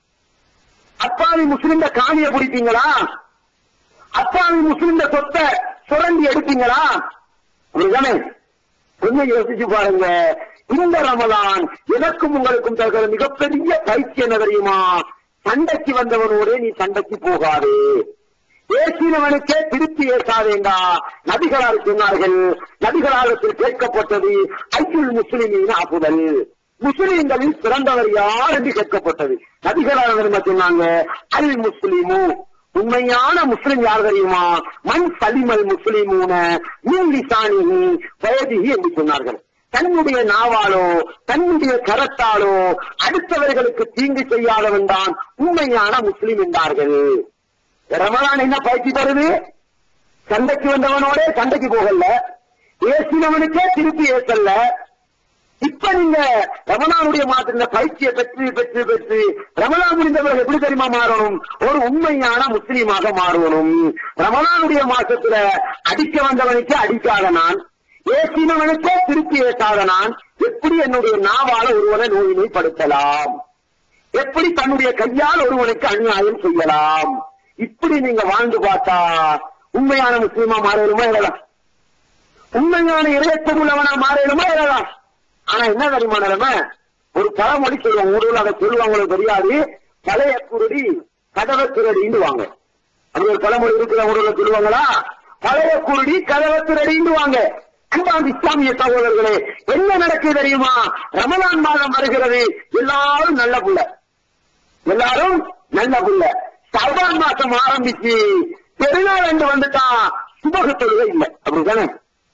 அப்பாவி முஸ்லிம் காணிய பிடிப்பீங்களா? அப்பாவி முஸ்லிம் சொத்தை சுரண்டி எடுப்பீங்களா? அப்படிதானே? கொஞ்சம் யோசிச்சு பாருங்க. இந்த ரமலான் எனக்கும் உங்களுக்கும் தருகிற மிகப்பெரிய பயிற்சி என்ன தெரியுமா? சண்டைக்கு வந்தவனோட நீ சண்டைக்கு போகாதே, ஏசினவனுக்கே திருப்பி ஏசாதேண்டா. நபிகளார் சொன்னார்கள், நபிகளாரத்தில் கேட்கப்பட்டது ஐயுல் முஸ்லிமின் அஃதல், முஸ்லிம்களில் சிறந்தவர் யார் என்று கேட்கப்பட்டது. நபிகளார் சொன்னாங்க, அல் முஸ்லிமு, உண்மையான முஸ்லிம் யார் தெரியுமா? மன் சலிமல் முஸ்லிமூன மின் லிசானிஹி வயதிஹி என்று சொன்னார்கள். தன்னுடைய நாவாலோ தன்னுடைய கரத்தாலோ அடுத்தவர்களுக்கு தீங்கு செய்யாதவன் தான் உண்மையான முஸ்லிம் என்றார்கள். ரமலான் என்ன பயிற்சி தருது? சண்டைக்கு வந்தவனோட சண்டைக்கு போகல, ஏசினவனுக்கே திருப்பி ஏசல்ல. இப்ப நீங்க ரமலானுடைய மாத்திர பயிற்சியை பெற்று பெற்று பெற்று ரமலான் முடிந்தவர்கள் எப்படி தெரியுமா மாறணும்? ஒரு உண்மையான முஸ்லீமாக மாறணும். ரமலானுடைய மாசத்துல அடிக்க வந்தவனுக்கே அடிக்காத நான், ஏசினவனுக்கே திருப்பி ஏசாத நான் எப்படி என்னுடைய நாவால ஒருவனை நோயினைப்படுத்தலாம்? எப்படி தன்னுடைய கையால் ஒருவனுக்கு அநியாயம் செய்யலாம்? இப்படி நீங்க வாழ்ந்து பார்த்தா உண்மையான முஸ்லீமா மாறணுமா எழலாம், உண்மையான இறையத்தம் உள்ளவனா மாறணுமா எழலாம். ஆனா என்ன தெரியுமா நிலைமை? ஒரு பழமொழி சொல்லுவாங்க, ஊரில் அதை சொல்லுவாங்க தெரியாது, பழைய குருடி கதவை திருடின்னு வாங்க. அப்படி ஒரு பழமொழி இருக்கிற ஊரில் சொல்லுவாங்களா? பழைய குருடி கதவை திருடின்னு வாங்க. அன்பான இஸ்லாமிய சகோதரர்களே, என்ன நடக்குது தெரியுமா? ரமலான் மாதம் வருகிறது, எல்லாரும் நல்ல புள்ள, எல்லாரும் நல்ல புள்ள. ஷஅபான் மாசம் ஆரம்பிச்சு பெருநாள் என்று வந்துட்டா சுபஹ் தொழுகை இல்லை, அப்படித்தானே?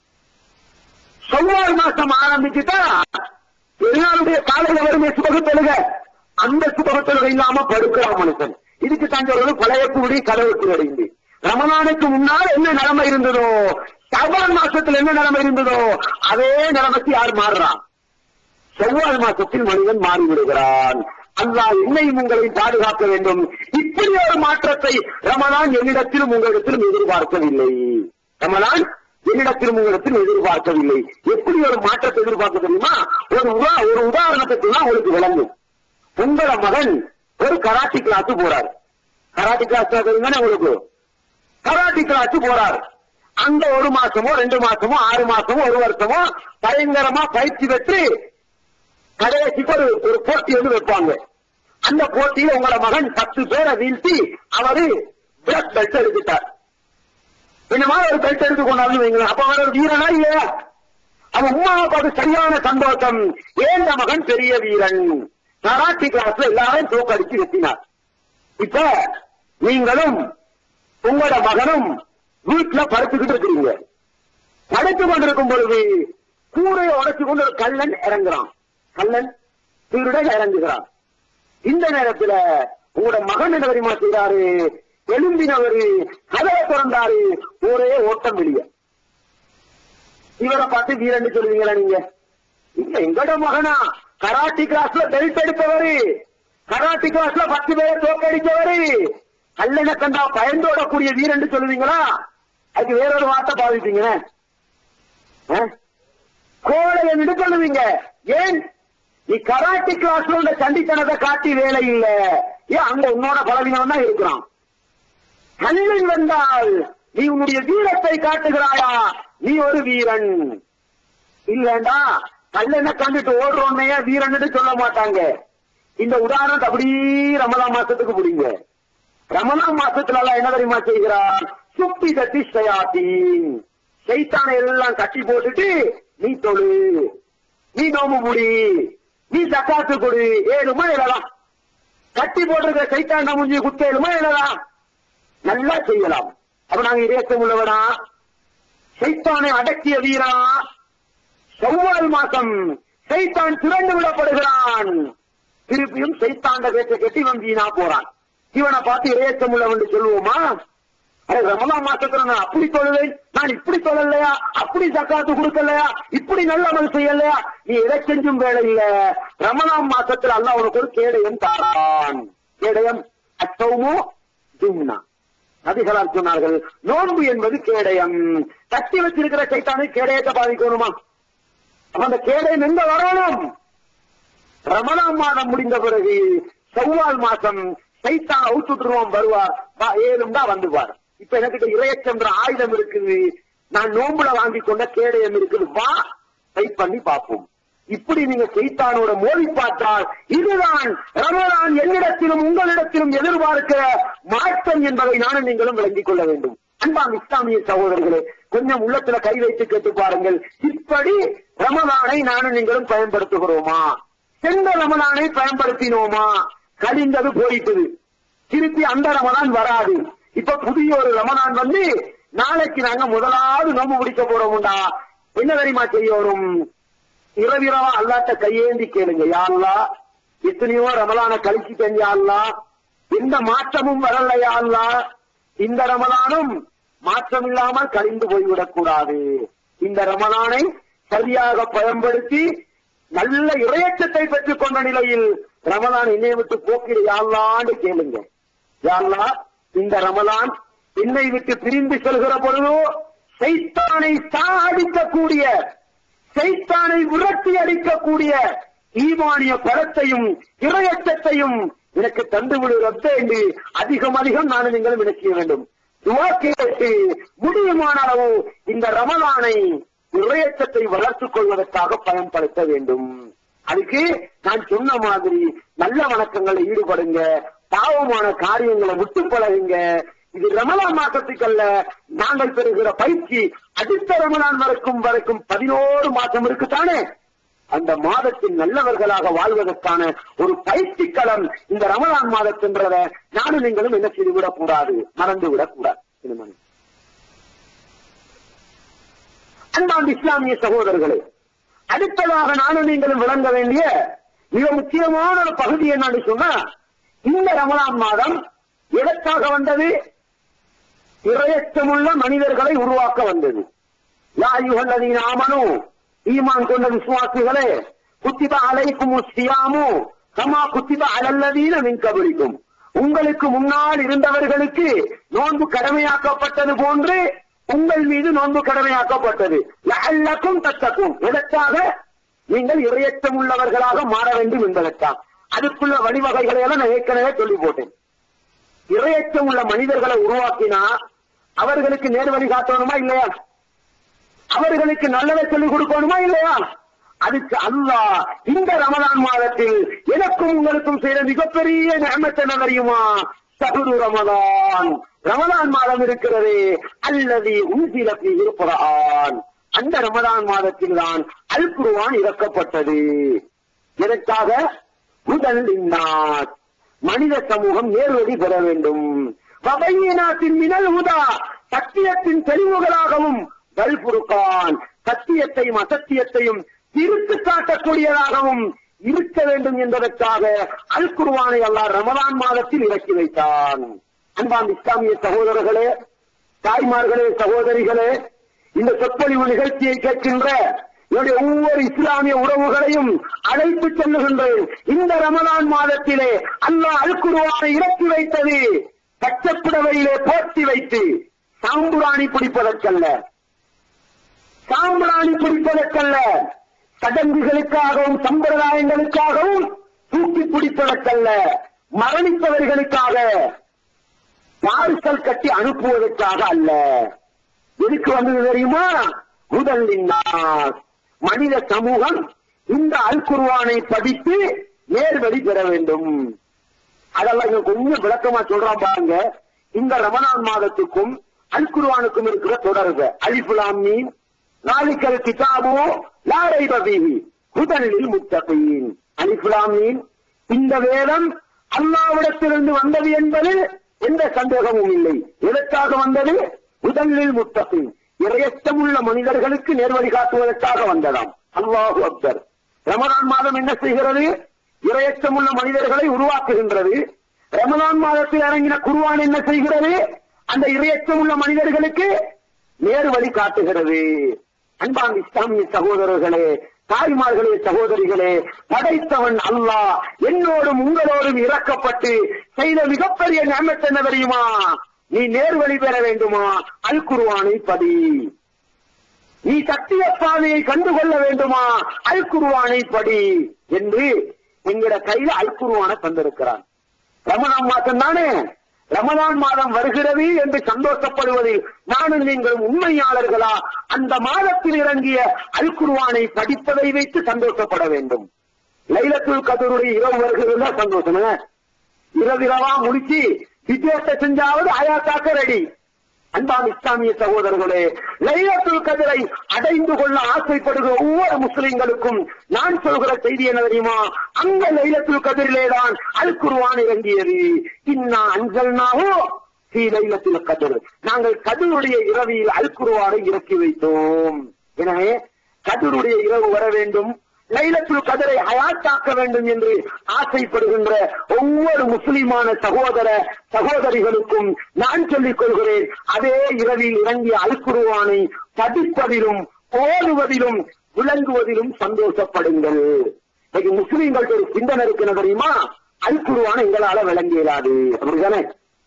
ஷவ்வால் மாசம் ஆரம்பிச்சுட்டா பெருநாளுடைய காலையில வருமே சுபஹ் தொழுகை, அந்த சுபஹ் தொழுகை இல்லாம படுக்கிறான் மனுஷன். இதுக்கு தஞ்சோடு பழைய கூடி கதவு திருடி. ரமலானுக்கு முன்னால் என்ன நிலைமை இருந்ததோ, ஷஅபான் மாசத்துல என்ன நிலைமை இருந்ததோ அதே நிலைமைக்கு யார் மாறுறான்? ஷவ்வால் மாசத்தில் மனிதன் மாறிவிடுகிறான். அல்லாஹ் என்னையும் உங்களையும் பாதுகாக்க வேண்டும். இப்படி ஒரு மாற்றத்தை ரமலான் என்னிடத்திலும் உங்களிடத்திலும் எதிர்பார்க்கவில்லை. ரமலான் என்னிடத்திலும் உங்களிடத்திலும் எதிர்பார்க்கவில்லை. எப்படி ஒரு மாற்றத்தை எதிர்பார்க்க தெரியுமா? ஒரு ஒரு உதாரணத்துக்கு தான் உங்களுக்கு விளங்கும். உங்கள மகன் ஒரு கராட்டி கிளாஸ் போறாரு. கராட்டி கிளாஸ் தெரியுதானே உங்களுக்கு? கராட்டி கிளாஸ் போறாரு. அந்த ஒரு மாசமோ ரெண்டு மாசமோ ஆறு மாசமோ ஒரு வருஷமோ பயங்கரமா பயிற்சி பெற்று கடைசிக்கு ஒரு ஒரு போட்டி வந்து வைப்பாங்க. அந்த போட்டியில் உங்களோட மகன் பத்து பேரை வீழ்த்தி அவரு பிளாக் பெல்ட் எடுத்துட்டார். என்னமா ஒரு பெல்ட் எடுத்து கொண்டாந்து வைங்களேன், அப்ப அவர் ஒரு வீரனா இல்லையா? அவன் உமாவை பார்த்து சரியான சந்தோஷம், ஏன் மகன் பெரிய வீரன், கராட்டி கிளாஸ்ல எல்லாரும் தோக்கடிச்சு வெட்டினார். இப்ப நீங்களும் உங்களோட மகனும் வீட்டுல படுத்துக்கிட்டு இருக்கிறீங்க. படுத்து கொண்டிருக்கும் பொழுது கூரையை உடைச்சு கொண்டு ஒரு கள்ளன் இறங்குறான். கள்ளன் திருடன் இறங்குகிறான். இந்த நேரத்துல உங்களோட மகன் என்ன தெரியுமா செய்யறாரு? எழும்பினவரு கதவை திறந்தாரு, ஒரே ஓட்டம் வெளியே. இவரை பார்த்து வீரன்னு சொல்லுவீங்களா நீங்க? இல்ல, எங்களோட மகனா கராட்டி கிளாஸ்ல பெல்ட் எடுத்தவரு, கராட்டி கிளாஸ்ல பத்து பேரை தோக்கடிச்சவரு கல்லென கண்டா பயந்தோடக்கூடிய வீரன் சொல்லுவீங்களா? அதுக்கு வேறொரு வார்த்தை பாதிப்பீங்க. கோழை என்று சொல்லுவீங்க. ஏன்? நீ கராட்டி கிளாஸ்ல உள்ள சண்டித்தனத்தை காட்டி வேலை இல்ல. ஏன் அங்க உன்னோட பலவீனம் தான் இருக்கிறான். கல்லில் வந்தால் நீ உன்னுடைய வீரத்தை காட்டுகிறாயா? நீ ஒரு வீரன் இல்லண்டா. கல்லென கண்டுட்டு ஓடுறோன்னைய வீரன் சொல்ல மாட்டாங்க. இந்த உதாரணத்தை அப்படியே ரமலான் மாசத்துக்கு முடிங்க. ரமலான் மாசத்துல எல்லாம் என்ன தெரியுமா செய்கிறார்? சுப்பி தட்டி சயாத்தீன், சைத்தானை எல்லாம் கட்டி போட்டுட்டு நீ தொழு, நீ நோம்பு முடி, நீ ஜக்காத்து கொடு, ஏழுமா எழலாம். கட்டி போட்டிருக்க சைத்தான முடிஞ்சு குத்தேழுமா எழலாம், நல்லா செய்யலாம். அப்ப நாங்க இறைச்சம் உள்ளவனா, சைத்தானை அடக்கிய வீரா. செவ்வாய் மாசம் சைத்தான் திறந்து விடப்படுகிறான். திருப்பியும் சைத்தாண்ட பேச்ச கட்டி இவன் வீணா போறான். இவனை பார்த்து இறைச்சம் உள்ளவன் சொல்லுவோமா? ரமலான் மாசத்துல நான் அப்படி தொழுவேன், நான் இப்படி தொழலையா, அப்படி ஜக்காத்து கொடுக்கலையா, இப்படி நல்ல அமல் செய்யலையா? நீ எதை செஞ்சும் வேலை இல்ல. ரமலான் மாசத்துல அல்லாஹ் உனக்கு ஒரு கேடயம் தாரான். கேடயம் அச்சௌமோ ஜும்னா. நபிகளார் சொன்னார்கள், நோன்பு என்பது கேடயம். கட்டி வச்சிருக்கிற சைத்தானை கேடயத்தை பாதிக்கணுமா? அப்ப அந்த கேடயம் எங்க வரணும்? ரமலான் மாதம் முடிந்த பிறகு செவ்வால் மாசம் சைத்தான் அவுத்துட்டுருவோம், வருவார், ஏழும்டா வந்துவார். இப்ப எனக்கு இறையச்சென்ற ஆயுதம் இருக்குது, நான் நோம்புல வாங்கி கொண்ட கேடயம் இருக்குது, வா ட்ரை பண்ணி பார்ப்போம். இப்படி நீங்க சைத்தானோட மோதி பார்த்தால் இதுதான் ரமலான் என்னிடத்திலும் உங்களிடத்திலும் எதிர்பார்க்கிற மாற்றம் என்பதை நானும் நீங்களும் விளங்கிக் கொள்ள வேண்டும். அன்பான இஸ்லாமிய சகோதரர்களே, கொஞ்சம் உள்ளத்துல கை வைத்து கேட்டு பாருங்கள். இப்படி ரமலானை நானும் நீங்களும் பயன்படுத்துகிறோமா? சென்ற ரமலானை பயன்படுத்தினோமா? கழிந்தது போயிட்டது, திருப்பி அந்த ரமலான் வராது. இப்ப புதிய ஒரு ரமலான் வந்து நாளைக்கு நாங்க முதலாவது நோம்பு பிடிக்க போறோம்டா. என்ன தெரியுமா செய்யணும்? இரவிரவா அல்லாட்ட கையேந்தி கேளுங்க, யா அல்லாஹ் எத்தனையோ ரமலான கழிச்சுட்டேன் யா அல்லாஹ், எந்த மாற்றமும் வரல யா அல்லாஹ், இந்த ரமலானும் மாற்றம் இல்லாமல் கழிந்து போய்விடக் கூடாது. இந்த ரமலானை சரியாக பயன்படுத்தி நல்ல இறையச்சத்தை பெற்றுக் கொண்ட நிலையில் ரமலான் என்னை விட்டு போக்கிட யா அல்லாஹ்னு கேளுங்க. யா அல்லாஹ் இந்த ரமலான் என்னை விட்டு பிரிந்து செல்கிற பொழுதோ சைத்தானை சாடிக்கக்கூடிய, சைத்தானை விரட்டி அடிக்கக்கூடிய ஈமானிய பலத்தையும் இறையச்சத்தையும் எனக்கு தந்துவிடு ரப்பே என்று அதிகம் அதிகம் நான் நீங்களும் நினைக்க வேண்டும். துவா கேட்டு முடியுமான அளவு இந்த ரமலானை இறையச்சத்தை வளர்த்துக் கொள்வதற்காக பயன்படுத்த வேண்டும். அதுக்கு நான் சொன்ன மாதிரி நல்ல வணக்கங்களை ஈடுபடுங்க, பாவமான காரியங்களை விட்டு பழகுங்க. இது ரமலான் மாசத்துக்கு அல்ல, நாங்கள் பெறுகிற பயிற்சி அடுத்த ரமலான் வரைக்கும் வரைக்கும் பதினோரு மாசம் இருக்குத்தானே. அந்த மாதத்தில் நல்லவர்களாக வாழ்வதற்கான ஒரு பயிற்சி களம் இந்த ரமலான் மாதத்தின்றத நானும் நீங்களும் என்ன செய்துவிடக் கூடாது, மறந்து விடக் கூடாது. அன்பான இஸ்லாமிய சகோதரர்களே, அடுத்ததாக நானும் நீங்களும் விளங்க வேண்டிய மிக முக்கியமான ஒரு பகுதி என்னன்னு சொன்னா, இந்த ரமலான் மாதம் எதற்காக வந்தது? இறையச்சமுள்ள மனிதர்களை உருவாக்க வந்தது. யா அய்யுஹல்லதீன ஆமனூ, ஈமான் கொண்ட விசுவாசிகளே, குத்திப அலைக்குமுஸ் ஸியாமு கமா குத்திப அலல்லதீன மின் கப்லிக்கும், உங்களுக்கு முன்னால் இருந்தவர்களுக்கு நோன்பு கடமையாக்கப்பட்டது போன்று உங்கள் மீது நோன்பு கடமையாக்கப்பட்டது. லஅல்லக்கும் தத்தக்கும், எதற்காக? நீங்கள் இறையச்சம் உள்ளவர்களாக மாற வேண்டும் என்பதற்காக. அதுக்குள்ள வழிவகைகளை எல்லாம் நான் ஏற்கனவே சொல்லி போட்டேன். இறையச்சம் உள்ள மனிதர்களை உருவாக்கினா அவர்களுக்கு நேர் வழி காட்டணுமா இல்லையா? அவர்களுக்கு நல்லதை சொல்லிக் கொடுக்கணுமா இல்லையா? அதுக்கு அல்லாஹ் இந்த ரமலான் மாதத்தில் எனக்கும் உங்களுக்கும் செய்த மிகப்பெரிய நிஅமத் என்ன தெரியுமா? ஷஹ்ரு ரமலான், ரமலான் மாதம் இருக்கிறது, அல்லதி உன்சில ஃபீஹில் குர்ஆன், அந்த ரமலான் மாதத்தில் தான் அல் குர்ஆன் இறக்கப்பட்டது. எதற்காக? ஹுதல் லின்னாஸ், மனித சமூகம் நேர்வழி பெற வேண்டும். வபையினாத்தின் மினல் ஹுதா, சத்தியத்தின் தெளிவுகளாகவும், வல் ஃபுர்கான், சத்தியத்தையும் அசத்தியத்தையும் பிரித்து காட்டக்கூடியதாகவும் இருக்க வேண்டும் என்பதற்காக அல் குர்ஆனை அல்லாஹ் ரமலான் மாதத்தில் இறக்கி வைத்தான். அன்பான இஸ்லாமிய சகோதரர்களே, தாய்மார்களே, சகோதரிகளே, இந்த சொற்பொழிவு நிகழ்ச்சியை கேட்கின்ற என்னுடைய ஒவ்வொரு இஸ்லாமிய உறவுகளையும் அழைத்து செல்லுகின்றேன். இந்த ரமலான் மாதத்திலே அல்லாஹ் அல் குர்ஆனை இறக்கி வைத்தது பச்சைப்புடவையிலே போர்த்தி வைத்து சாம்புராணி பிடிப்பதற்கல்ல, சாம்பிராணி பிடிப்பதற்கல்ல, சடங்குகளுக்காகவும் சம்பிரதாயங்களுக்காகவும் தூக்கி பிடிப்பதற்கல்ல, மரணித்தவர்களுக்காக பார்சல் கட்டி அனுப்புவதற்காக அல்ல. எதுக்கு வந்தது தெரியுமா? முதல் மனித சமூகம் இந்த அல் குர்ஆனை படித்து நேர்வழி பெற வேண்டும். அதெல்லாம் கொஞ்சம் விளக்கமா சொல்றான் பாருங்க. இந்த ரமலான் மாதத்துக்கும் அல் குர்ஆனுக்கும் இருக்கிற தொடர்பு. அலிஃப் லாம் மீம் ஸாலிகல் கிதாபு லா ரைப ஃபீஹி ஹுதல் லில் முத்தகீன். அலிஃப் லாம் மீம், இந்த வேதம் அல்லாஹ்விடத்திலிருந்து வந்தது என்பது எந்த சந்தேகமும் இல்லை. எதற்காக வந்தது? ஹுதல் லில் முத்தகீன், இறையச்சமுள்ள மனிதர்களுக்கு நேர்வழி காட்டுவதற்காக வந்ததாம். அல்லாஹு அக்பர். ரமலான் மாதம் என்ன செய்கிறது? இறையச்சமுள்ள மனிதர்களை உருவாக்குகின்றது. ரமலான் மாதத்தில் இறங்கின குர்ஆன் என்ன செய்கிறது? அந்த இறையச்சமுள்ள மனிதர்களுக்கு நேர்வழி காட்டுகிறது. அன்பான இஸ்லாமிய சகோதரர்களே, தாய்மார்களே, சகோதரிகளே, படைத்தவன் அல்லாஹ் என்னோடும் உங்களோடும் இறக்கப்பட்டு செய்த மிகப்பெரிய நியமத் என்ன தெரியுமா? நீ நேர்வழி பெற வேண்டுமா? அல் குர்ஆனை படி. நீ சத்திய பாதையை கண்டுகொள்ள வேண்டுமா? அல் குர்ஆனை படி என்று என்கிற கையில அல் குர்ஆனை தந்திருக்கிறான். ரமலான் மாதம் தானே, ரமலான் மாதம் வருகிறது என்று சந்தோஷப்படுவதில் நானும் நீங்கள் உண்மையாளர்களா? அந்த மாதத்தில் இறங்கிய அல் குர்ஆனை படிப்பதை வைத்து சந்தோஷப்பட வேண்டும். லைலத்துல் கத்ருடைய இரவு வருகிறதா சந்தோஷம். இரவிரவா முடிச்சு வித்தியாசத்தை செஞ்சாவது ஆயாத்தாக்க ரெடி. அன்பான இஸ்லாமிய சகோதரர்களே, லைலத்துல் கத்ரை அடைந்து கொள்ள ஆசைப்படுகிற ஒவ்வொரு முஸ்லிம்களுக்கும் நான் சொல்கிற செய்தி என்ன தெரியுமா? அந்த லைலத்துல் கத்ரிலேதான் அல் குர்ஆன் இறங்கியது. இன்னா அன்ஸல்னாஹு ஃபீ லைலத்துல் கத்ர், நாங்கள் கத்ருடைய இரவில் அல் குர்ஆனை இறக்கி வைத்தோம். எனவே கத்ருடைய இரவு வர வேண்டும், லைலத்துல் கத்ரை ஹயாத்தாக்க வேண்டும் என்று ஆசைப்படுகின்ற ஒவ்வொரு முஸ்லிமான சகோதர சகோதரிகளுக்கும் நான் சொல்லிக் கொள்கிறேன், அதே இரவில் இறங்கிய அல் குர்ஆனை படிப்பதிலும் ஓதுவதிலும் விளங்குவதிலும் சந்தோஷப்படுங்கள். இன்னைக்கு முஸ்லிம்களுக்கு ஒரு சிந்தனை இருக்கிற தெரியுமா? அல் குர்ஆனை எங்களால விளங்க இயலாது, அப்படிதானே?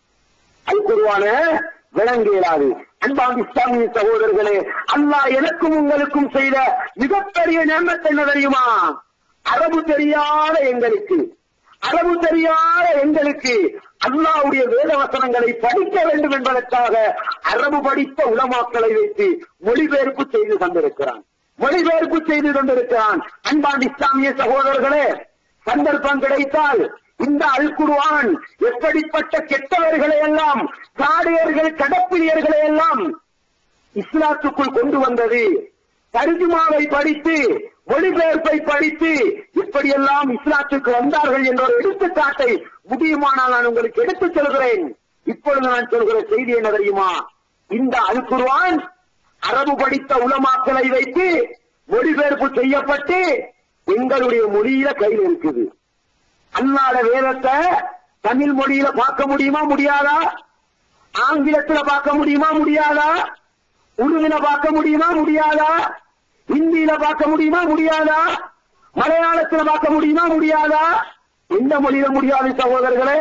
அல் குர்ஆனை விளங்க இயலாது. அன்பான இஸ்லாமிய சகோதரர்களே, அல்லாஹ் எனக்கும் உங்களுக்கும் செய்த மிகப்பெரிய நியமத் என்ன தெரியுமா? அரபு தெரியாத எங்களுக்கு அரபு தெரியாத எங்களுக்கு அல்லாஹ்வுடைய வேத வசனங்களை படிக்க வேண்டும் என்பதற்காக அரபு படித்த உலமாக்களை வைத்து மொழிபெயர்ப்பு செய்து தந்திருக்கிறான் மொழிபெயர்ப்பு செய்து கொண்டிருக்கிறான். அன்பான இஸ்லாமிய சகோதரர்களே, சந்தர்ப்பம் கிடைத்தால் இந்த அல் குர்ஆன் எப்படிப்பட்ட கெட்டவர்களை எல்லாம், காடியர்கள், கடப்பிலியர்களை எல்லாம் இஸ்லாத்துக்குள் கொண்டு வந்தது, தர்ஜுமாவை படித்து மொழிபெயர்ப்பை படித்து இப்படியெல்லாம் இஸ்லாத்துக்கு வந்தார்கள் என்ற ஒரு எடுத்துக்காட்டை முடியுமானால் நான் உங்களுக்கு எடுத்துச் சொல்கிறேன். இப்பொழுது நான் சொல்கிற செய்தி என்ன தெரியுமா? இந்த அல் குர்ஆன் அரபு படித்த உலமாக்களை வைத்து மொழிபெயர்ப்பு செய்யப்பட்டு எங்களுடைய மொழியில கையில் இருக்குது. அல்லாஹ்வுடைய வேதத்தை தமிழ் மொழியில பார்க்க முடியுமா முடியாதா? ஆங்கிலத்துல பார்க்க முடியுமா முடியாதா? உருதுல பார்க்க முடியுமா முடியாதா? ஹிந்தியில பார்க்க முடியுமா முடியாதா? மலையாளத்துல பார்க்க முடியுமா முடியாதா? எந்த மொழியில முடியாது சகோதரர்களே?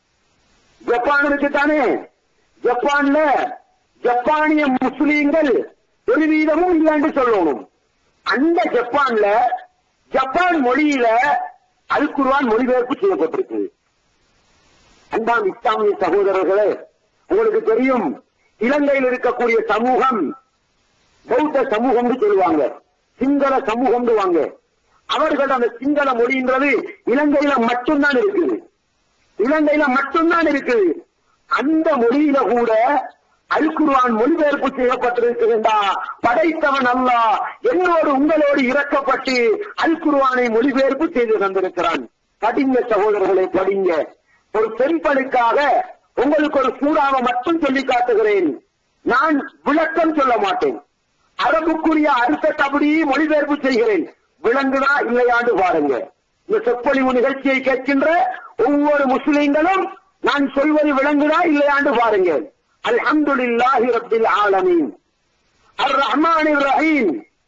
ஜப்பான் இருக்குத்தானே, ஜப்பான்ல ஜப்பானிய முஸ்லீம்கள் ஒரு வீதமும் இல்லை என்று சொல்லணும். அந்த ஜப்பான்ல ஜப்பான் மொழியில அல் குர்ஆன் மொழிபெயர்ப்பு செய்யப்பட்டிருக்கு. அன்பான இஸ்லாமிய சகோதரர்களே, உங்களுக்கு தெரியும், இலங்கையில் இருக்கக்கூடிய சமூகம் பௌத்த சமூகம் சொல்லுவாங்க, சிங்கள சமூகம் வாங்க. அவர்கள் அந்த சிங்கள மொழின்றது இலங்கையில மட்டும்தான் இருக்குது, இலங்கையில மட்டும்தான் இருக்குது. அந்த மொழியில கூட அல் குர்ஆன் மொழிபெயர்ப்பு செய்யப்பட்டிருக்கிறா. படைத்தவன் அல்லாஹ் என்னோடு உங்களோடு இறக்கப்பட்டு அல் குர்ஆனை மொழிபெயர்ப்பு செய்து தந்திருக்கிறான். படிங்க சகோதரர்களை, படிங்க. ஒரு பெண்களுக்காக உங்களுக்கு ஒரு சூறாவை மட்டும் சொல்லி காட்டுகிறேன். நான் விளக்கம் சொல்ல மாட்டேன். அரபுக்குரிய அர்த்தத்தை அப்படி மொழிபெயர்ப்பு செய்கிறேன். விளங்குதா இல்லையாண்டு பாருங்க. இந்த சொற்பொழிவு நிகழ்ச்சியை கேட்கின்ற ஒவ்வொரு முஸ்லிம்களும் நான் சொல்வது விளங்குதா இல்லையாண்டு பாருங்க. அல்ஹம்துலில்லாஹி ரப்பில் ஆலமீன் அர் ரஹ்மானிர் ரஹீம்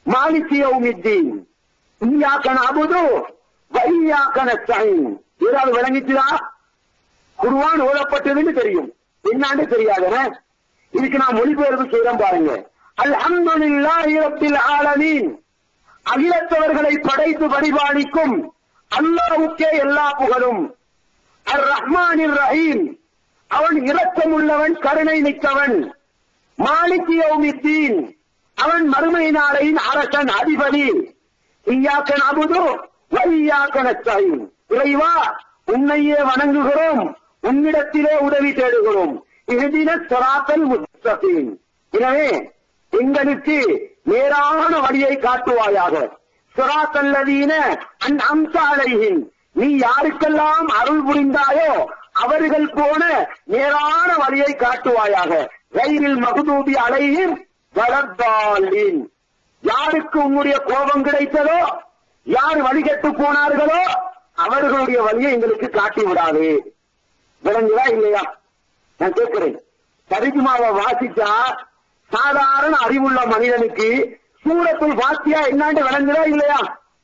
மாலிகி யௌமித்தீன், இய்யாக நஅபுது வ இய்யாக நஸ்தஈன். ஏதாவது விளங்கிச்சுதா? குர்ஆன் ஓதப்பட்டதுன்னு தெரியும், என்னான்னு தெரியாதுன்னு. இதுக்கு நான் மொழிபெயர்ப்பு செய்யறேன் பாருங்க. அல்ஹம்துலில்லாஹி ரப்பில் ஆலமீன், அகிலத்தவர்களை படைத்து பரிபாலிக்கும் அல்லாஹ்வுக்கே எல்லா புகழும். அர் ரஹ்மானிர் ரஹீம், அவன் இரக்கமுள்ளவன் கருணை மிக்கவன். மாலிகி யௌமித்தீன், அவன் மறுமை நாளையின் அரசன் அதிபதி. இய்யாக நஅபுது வ இய்யாக நஸ்தஈன், இறைவா உன்னையே வணங்குகிறோம், உன்னிடத்திலே உதவி தேடுகிறோம். இஹ்தினஸ் ஸிராத்தல் முஸ்தகீம், எனவே எங்களுக்கு நேரான வழியை காட்டுவாயாக. ஸிராத்தல் லதீன அன்அம்த அலைஹிம், நீ யாருக்கெல்லாம் அருள் புரிந்தாயோ அவர்கள் போன நேரான வழியை காட்டுவாயாக. கைரில் மக்தூபி அலைஹிம் வலத்தாலின், யாருக்கு உன்னுடைய கோபம் கிடைத்ததோ, யார் வழிகட்டு போனார்களோ அவர்களுடைய வழியை எங்களுக்கு காட்டி விடாது. விளங்குதா இல்லையா? நான் கேட்கிறேன். தர்ஜுமாவை வாசிச்சா சாதாரண அறிவுள்ள மனிதனுக்கு சூரத்துல் ஃபாத்திஹா என்னான்னு விளங்குதா இல்லையா?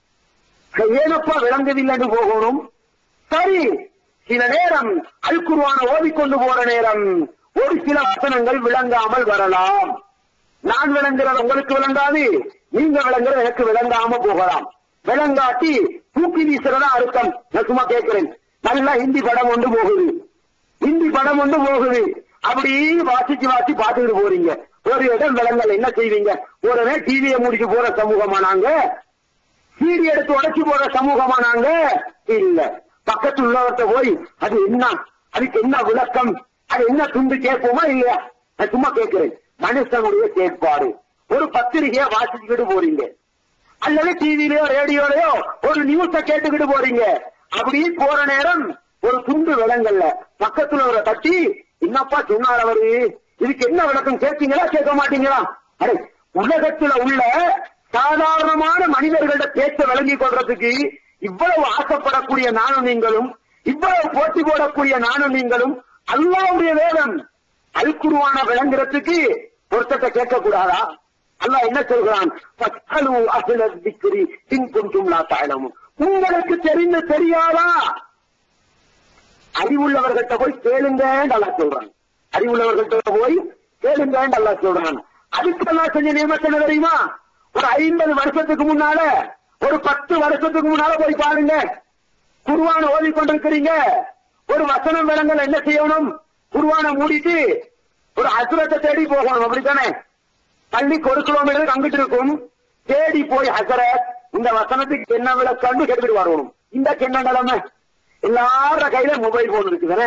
ஏனப்பா விளங்குதில்லைன்னு போகணும். சரி, சில நேரம் அல் குர்ஆனை ஓதிக்கொண்டு போற நேரம் ஒரு சில வசனங்கள் விளங்காமல் வரலாம். நான் விளங்குறது உங்களுக்கு விளங்காது, நீங்க விளங்குறது எனக்கு விளங்காம போகலாம். விளங்காட்டி தூக்கி வீசுறதா அர்த்தம். நான் சும்மா கேட்கிறேன். நல்லா ஹிந்தி படம் ஒன்று போகுது, ஹிந்தி படம் ஒன்று போகுது, அப்படி வாசிச்சு வாசி பார்த்துக்கிட்டு போறீங்க. ஒரு இடம் விளங்கல, என்ன செய்வீங்க? உடனே டிவியை முடிச்சு போற சமூகமா நாங்க? சீடி எடுத்து உடைச்சு போற சமூகமா நாங்க? இல்ல. பக்கத்து உள்ளவர்கிட்ட போய் அது என்ன, அதுக்கு என்ன விளக்கம், அது என்ன துண்டு கேட்போமா இல்லையா? நான் சும்மா கேட்கிறேன். மனுஷனுடைய செயற்பாடு. ஒரு பத்திரிகையை வாசிச்சுக்கிட்டு போறீங்க, அல்லது டிவிலயோ ரேடியோலயோ ஒரு நியூஸ கேட்டுக்கிட்டு போறீங்க. அப்படி போற நேரம் ஒரு துண்டு விளங்கல்ல, பக்கத்துல ஒரு தட்டி என்னப்பா சொன்னார் அவரு, இதுக்கு என்ன விளக்கம் கேட்பீங்களா கேட்க மாட்டீங்களா? அடே, உலகத்துல உள்ள சாதாரணமான மனிதர்களோட பேச்ச விளங்கி கொள்றதுக்கு இவ்வளவு ஆசைப்படக்கூடிய நானும் நீங்களும், இவ்வளவு போட்டி போடக்கூடிய நானும் நீங்களும், அல்லாஹ்வுடைய வேதம் அல் குர்ஆனை விளங்குறதுக்கு ஒருத்தத்தை கேட்க கூடாதா? அல்லாஹ் என்ன சொல்கிறான்? ஃபஸ்அலு அஹ்ல ذிக்ரி இன் குன்தும் லா தஅலமூன், உங்களுக்கு தெரிந்து தெரியாதா? அறிவுள்ளவர்கள்ட்ட போய் கேளுங்கன்னு அல்லாஹ் சொல்றான். அறிவுள்ளவர்கள்ட்ட போய் கேளுங்கன்னு அல்லாஹ் சொல்றான். அதுக்கு அல்லாஹ் செஞ்ச நியமத் என்ன தெரியுமா? ஒரு ஐம்பது வருஷத்துக்கு முன்னால, ஒரு பத்து வருஷத்துக்கு முன்னால போய் பாருங்க. குர்ஆனை ஓதிக்கொண்டிருக்கிறீங்க, ஒரு வசனம் விளங்கல, என்ன செய்யணும்? குர்ஆனை மூடிட்டு ஒரு ஹஸ்ரத்தை தேடி போகணும், அப்படித்தானே? பள்ளிக்கு ஒரு கிலோமீட்டர் அங்கிட்டு இருக்கும். தேடி போய் ஹசரத் இந்த வசனத்துக்கு என்ன விளக்கம்னு கேட்டுட்டு வரணும். இந்த என்ன நிலைமை? எல்லார கையில மொபைல் போன் இருக்குதானே,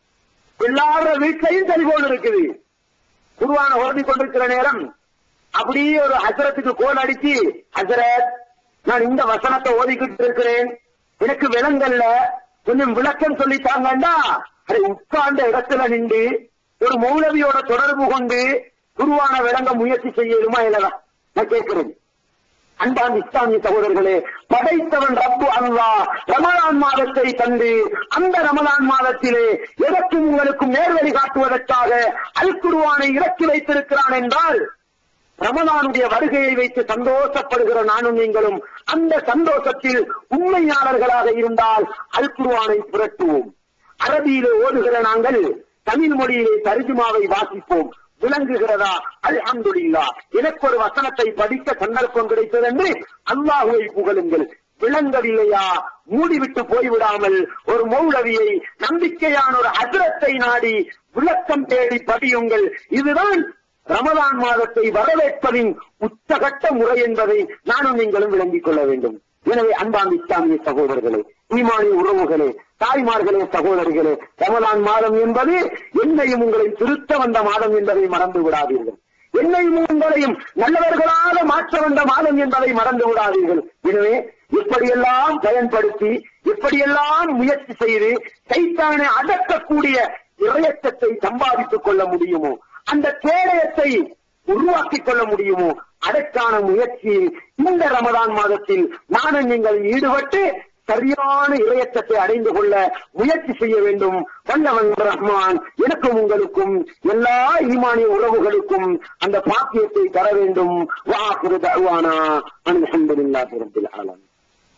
எல்லார வீட்லையும் டெலிபோன் இருக்குது. குர்ஆனை ஓதி கொண்டிருக்கிற நேரம் அப்படியே ஒரு ஹசரத்துக்கு கோல் அடிச்சு, ஹசரத் நான் இந்த வசனத்தை ஓதிக்கிட்டு இருக்கிறேன், எனக்கு விளங்கல்ல, கொஞ்சம் விளக்கம் சொல்லித்தாங்கண்டா, அதை உட்கார்ந்த இடத்துல நின்று ஒரு மௌலவியோட தொடர்பு கொண்டு குர்ஆனை விளங்க முயற்சி செய்யணுமா இல்லையா? நான் கேட்கிறேன். அன்பான இஸ்லாமிய சகோதரர்களே, படைத்தவன் ரப்பு அல்லாஹ் ரமலான் மாதத்தை தந்து அந்த ரமலான் மாதத்திலே எதற்கும் உங்களுக்கும் நேர்வழி காட்டுவதற்காக அல் குர்ஆனை இறக்கி வைத்திருக்கிறான் என்றால், ரமலானுடைய வருகையை வைத்து சந்தோஷப்படுகிற நானும் நீங்களும் அந்த சந்தோஷத்தில் உண்மையாளர்களாக இருந்தால் அல் குர்ஆனை புரட்டுவோம். அரபியிலே ஓதுகிற நாங்கள் தமிழ் மொழியிலே தர்ஜுமாவை வாசிப்போம். விளங்குகிறதா? அல்ஹம்துலில்லாஹ், எனக்கு ஒரு வசனத்தை படிக்க சந்தர்ப்பம் கிடைத்தது என்று அல்லாஹ்வை புகழுங்கள். விளங்கவில்லையா? மூடிவிட்டு போய்விடாமல் ஒரு மௌலவியை, நம்பிக்கையான ஒரு ஹஜ்ரத்தை நாடி விளக்கம் தேடி படியுங்கள். இதுதான் ரமலான் மாதத்தை வரவேற்பதின் உச்சகட்ட முறை என்பதை நானும் நீங்களும் விளங்கிக் கொள்ள வேண்டும். எனவே அன்பான இஸ்லாமிய சகோதரர்களே, ஈமானிய உறவுகளே, தாய்மார்களே, சகோதரிகளே, ரமலான் மாதம் என்பது என்னையும் உங்களையும் திருத்த வந்த மாதம் என்பதை மறந்து விடாதீர்கள். என்னையும் உங்களையும் நல்லவர்களாக மாற்ற வந்த மாதம் என்பதை மறந்து விடாதீர்கள். எனவே இப்படியெல்லாம் பயன்படுத்தி, இப்படியெல்லாம் முயற்சி செய்து சைத்தானை அடக்கக்கூடிய இறையச்சத்தை சம்பாதித்துக் கொள்ள முடியுமோ, அந்த கேடயத்தை உருவாக்கிக் கொள்ள முடியுமோ, அதற்கான முயற்சியில் இந்த ரமலான் மாதத்தில் நானும் நீங்கள் ஈடுபட்டு சரியான இறையச்சத்தை அடைந்து கொள்ள முயற்சி செய்ய வேண்டும். வல்லவன் ரஹ்மான் எனக்கும் உங்களுக்கும் எல்லா ஈமானிய உறவுகளுக்கும் அந்த பாக்கியத்தை தர வேண்டும். வாஹிரு தஅவானா அல்ஹம்துலில்லாஹி ரப்பில் ஆலமீன்.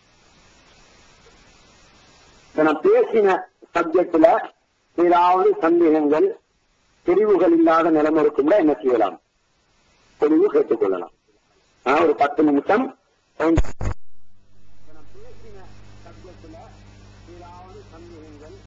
நான் பேசின சப்ஜெக்ட்ல ஏதாவது சந்தேகங்கள் தெரிவுகள் இல்லாத நிலைமை இருக்கும் என்ன செய்யலாம்? தெரிவு கேட்டுக்கொள்ளலாம். ஒரு பத்து நிமிஷம்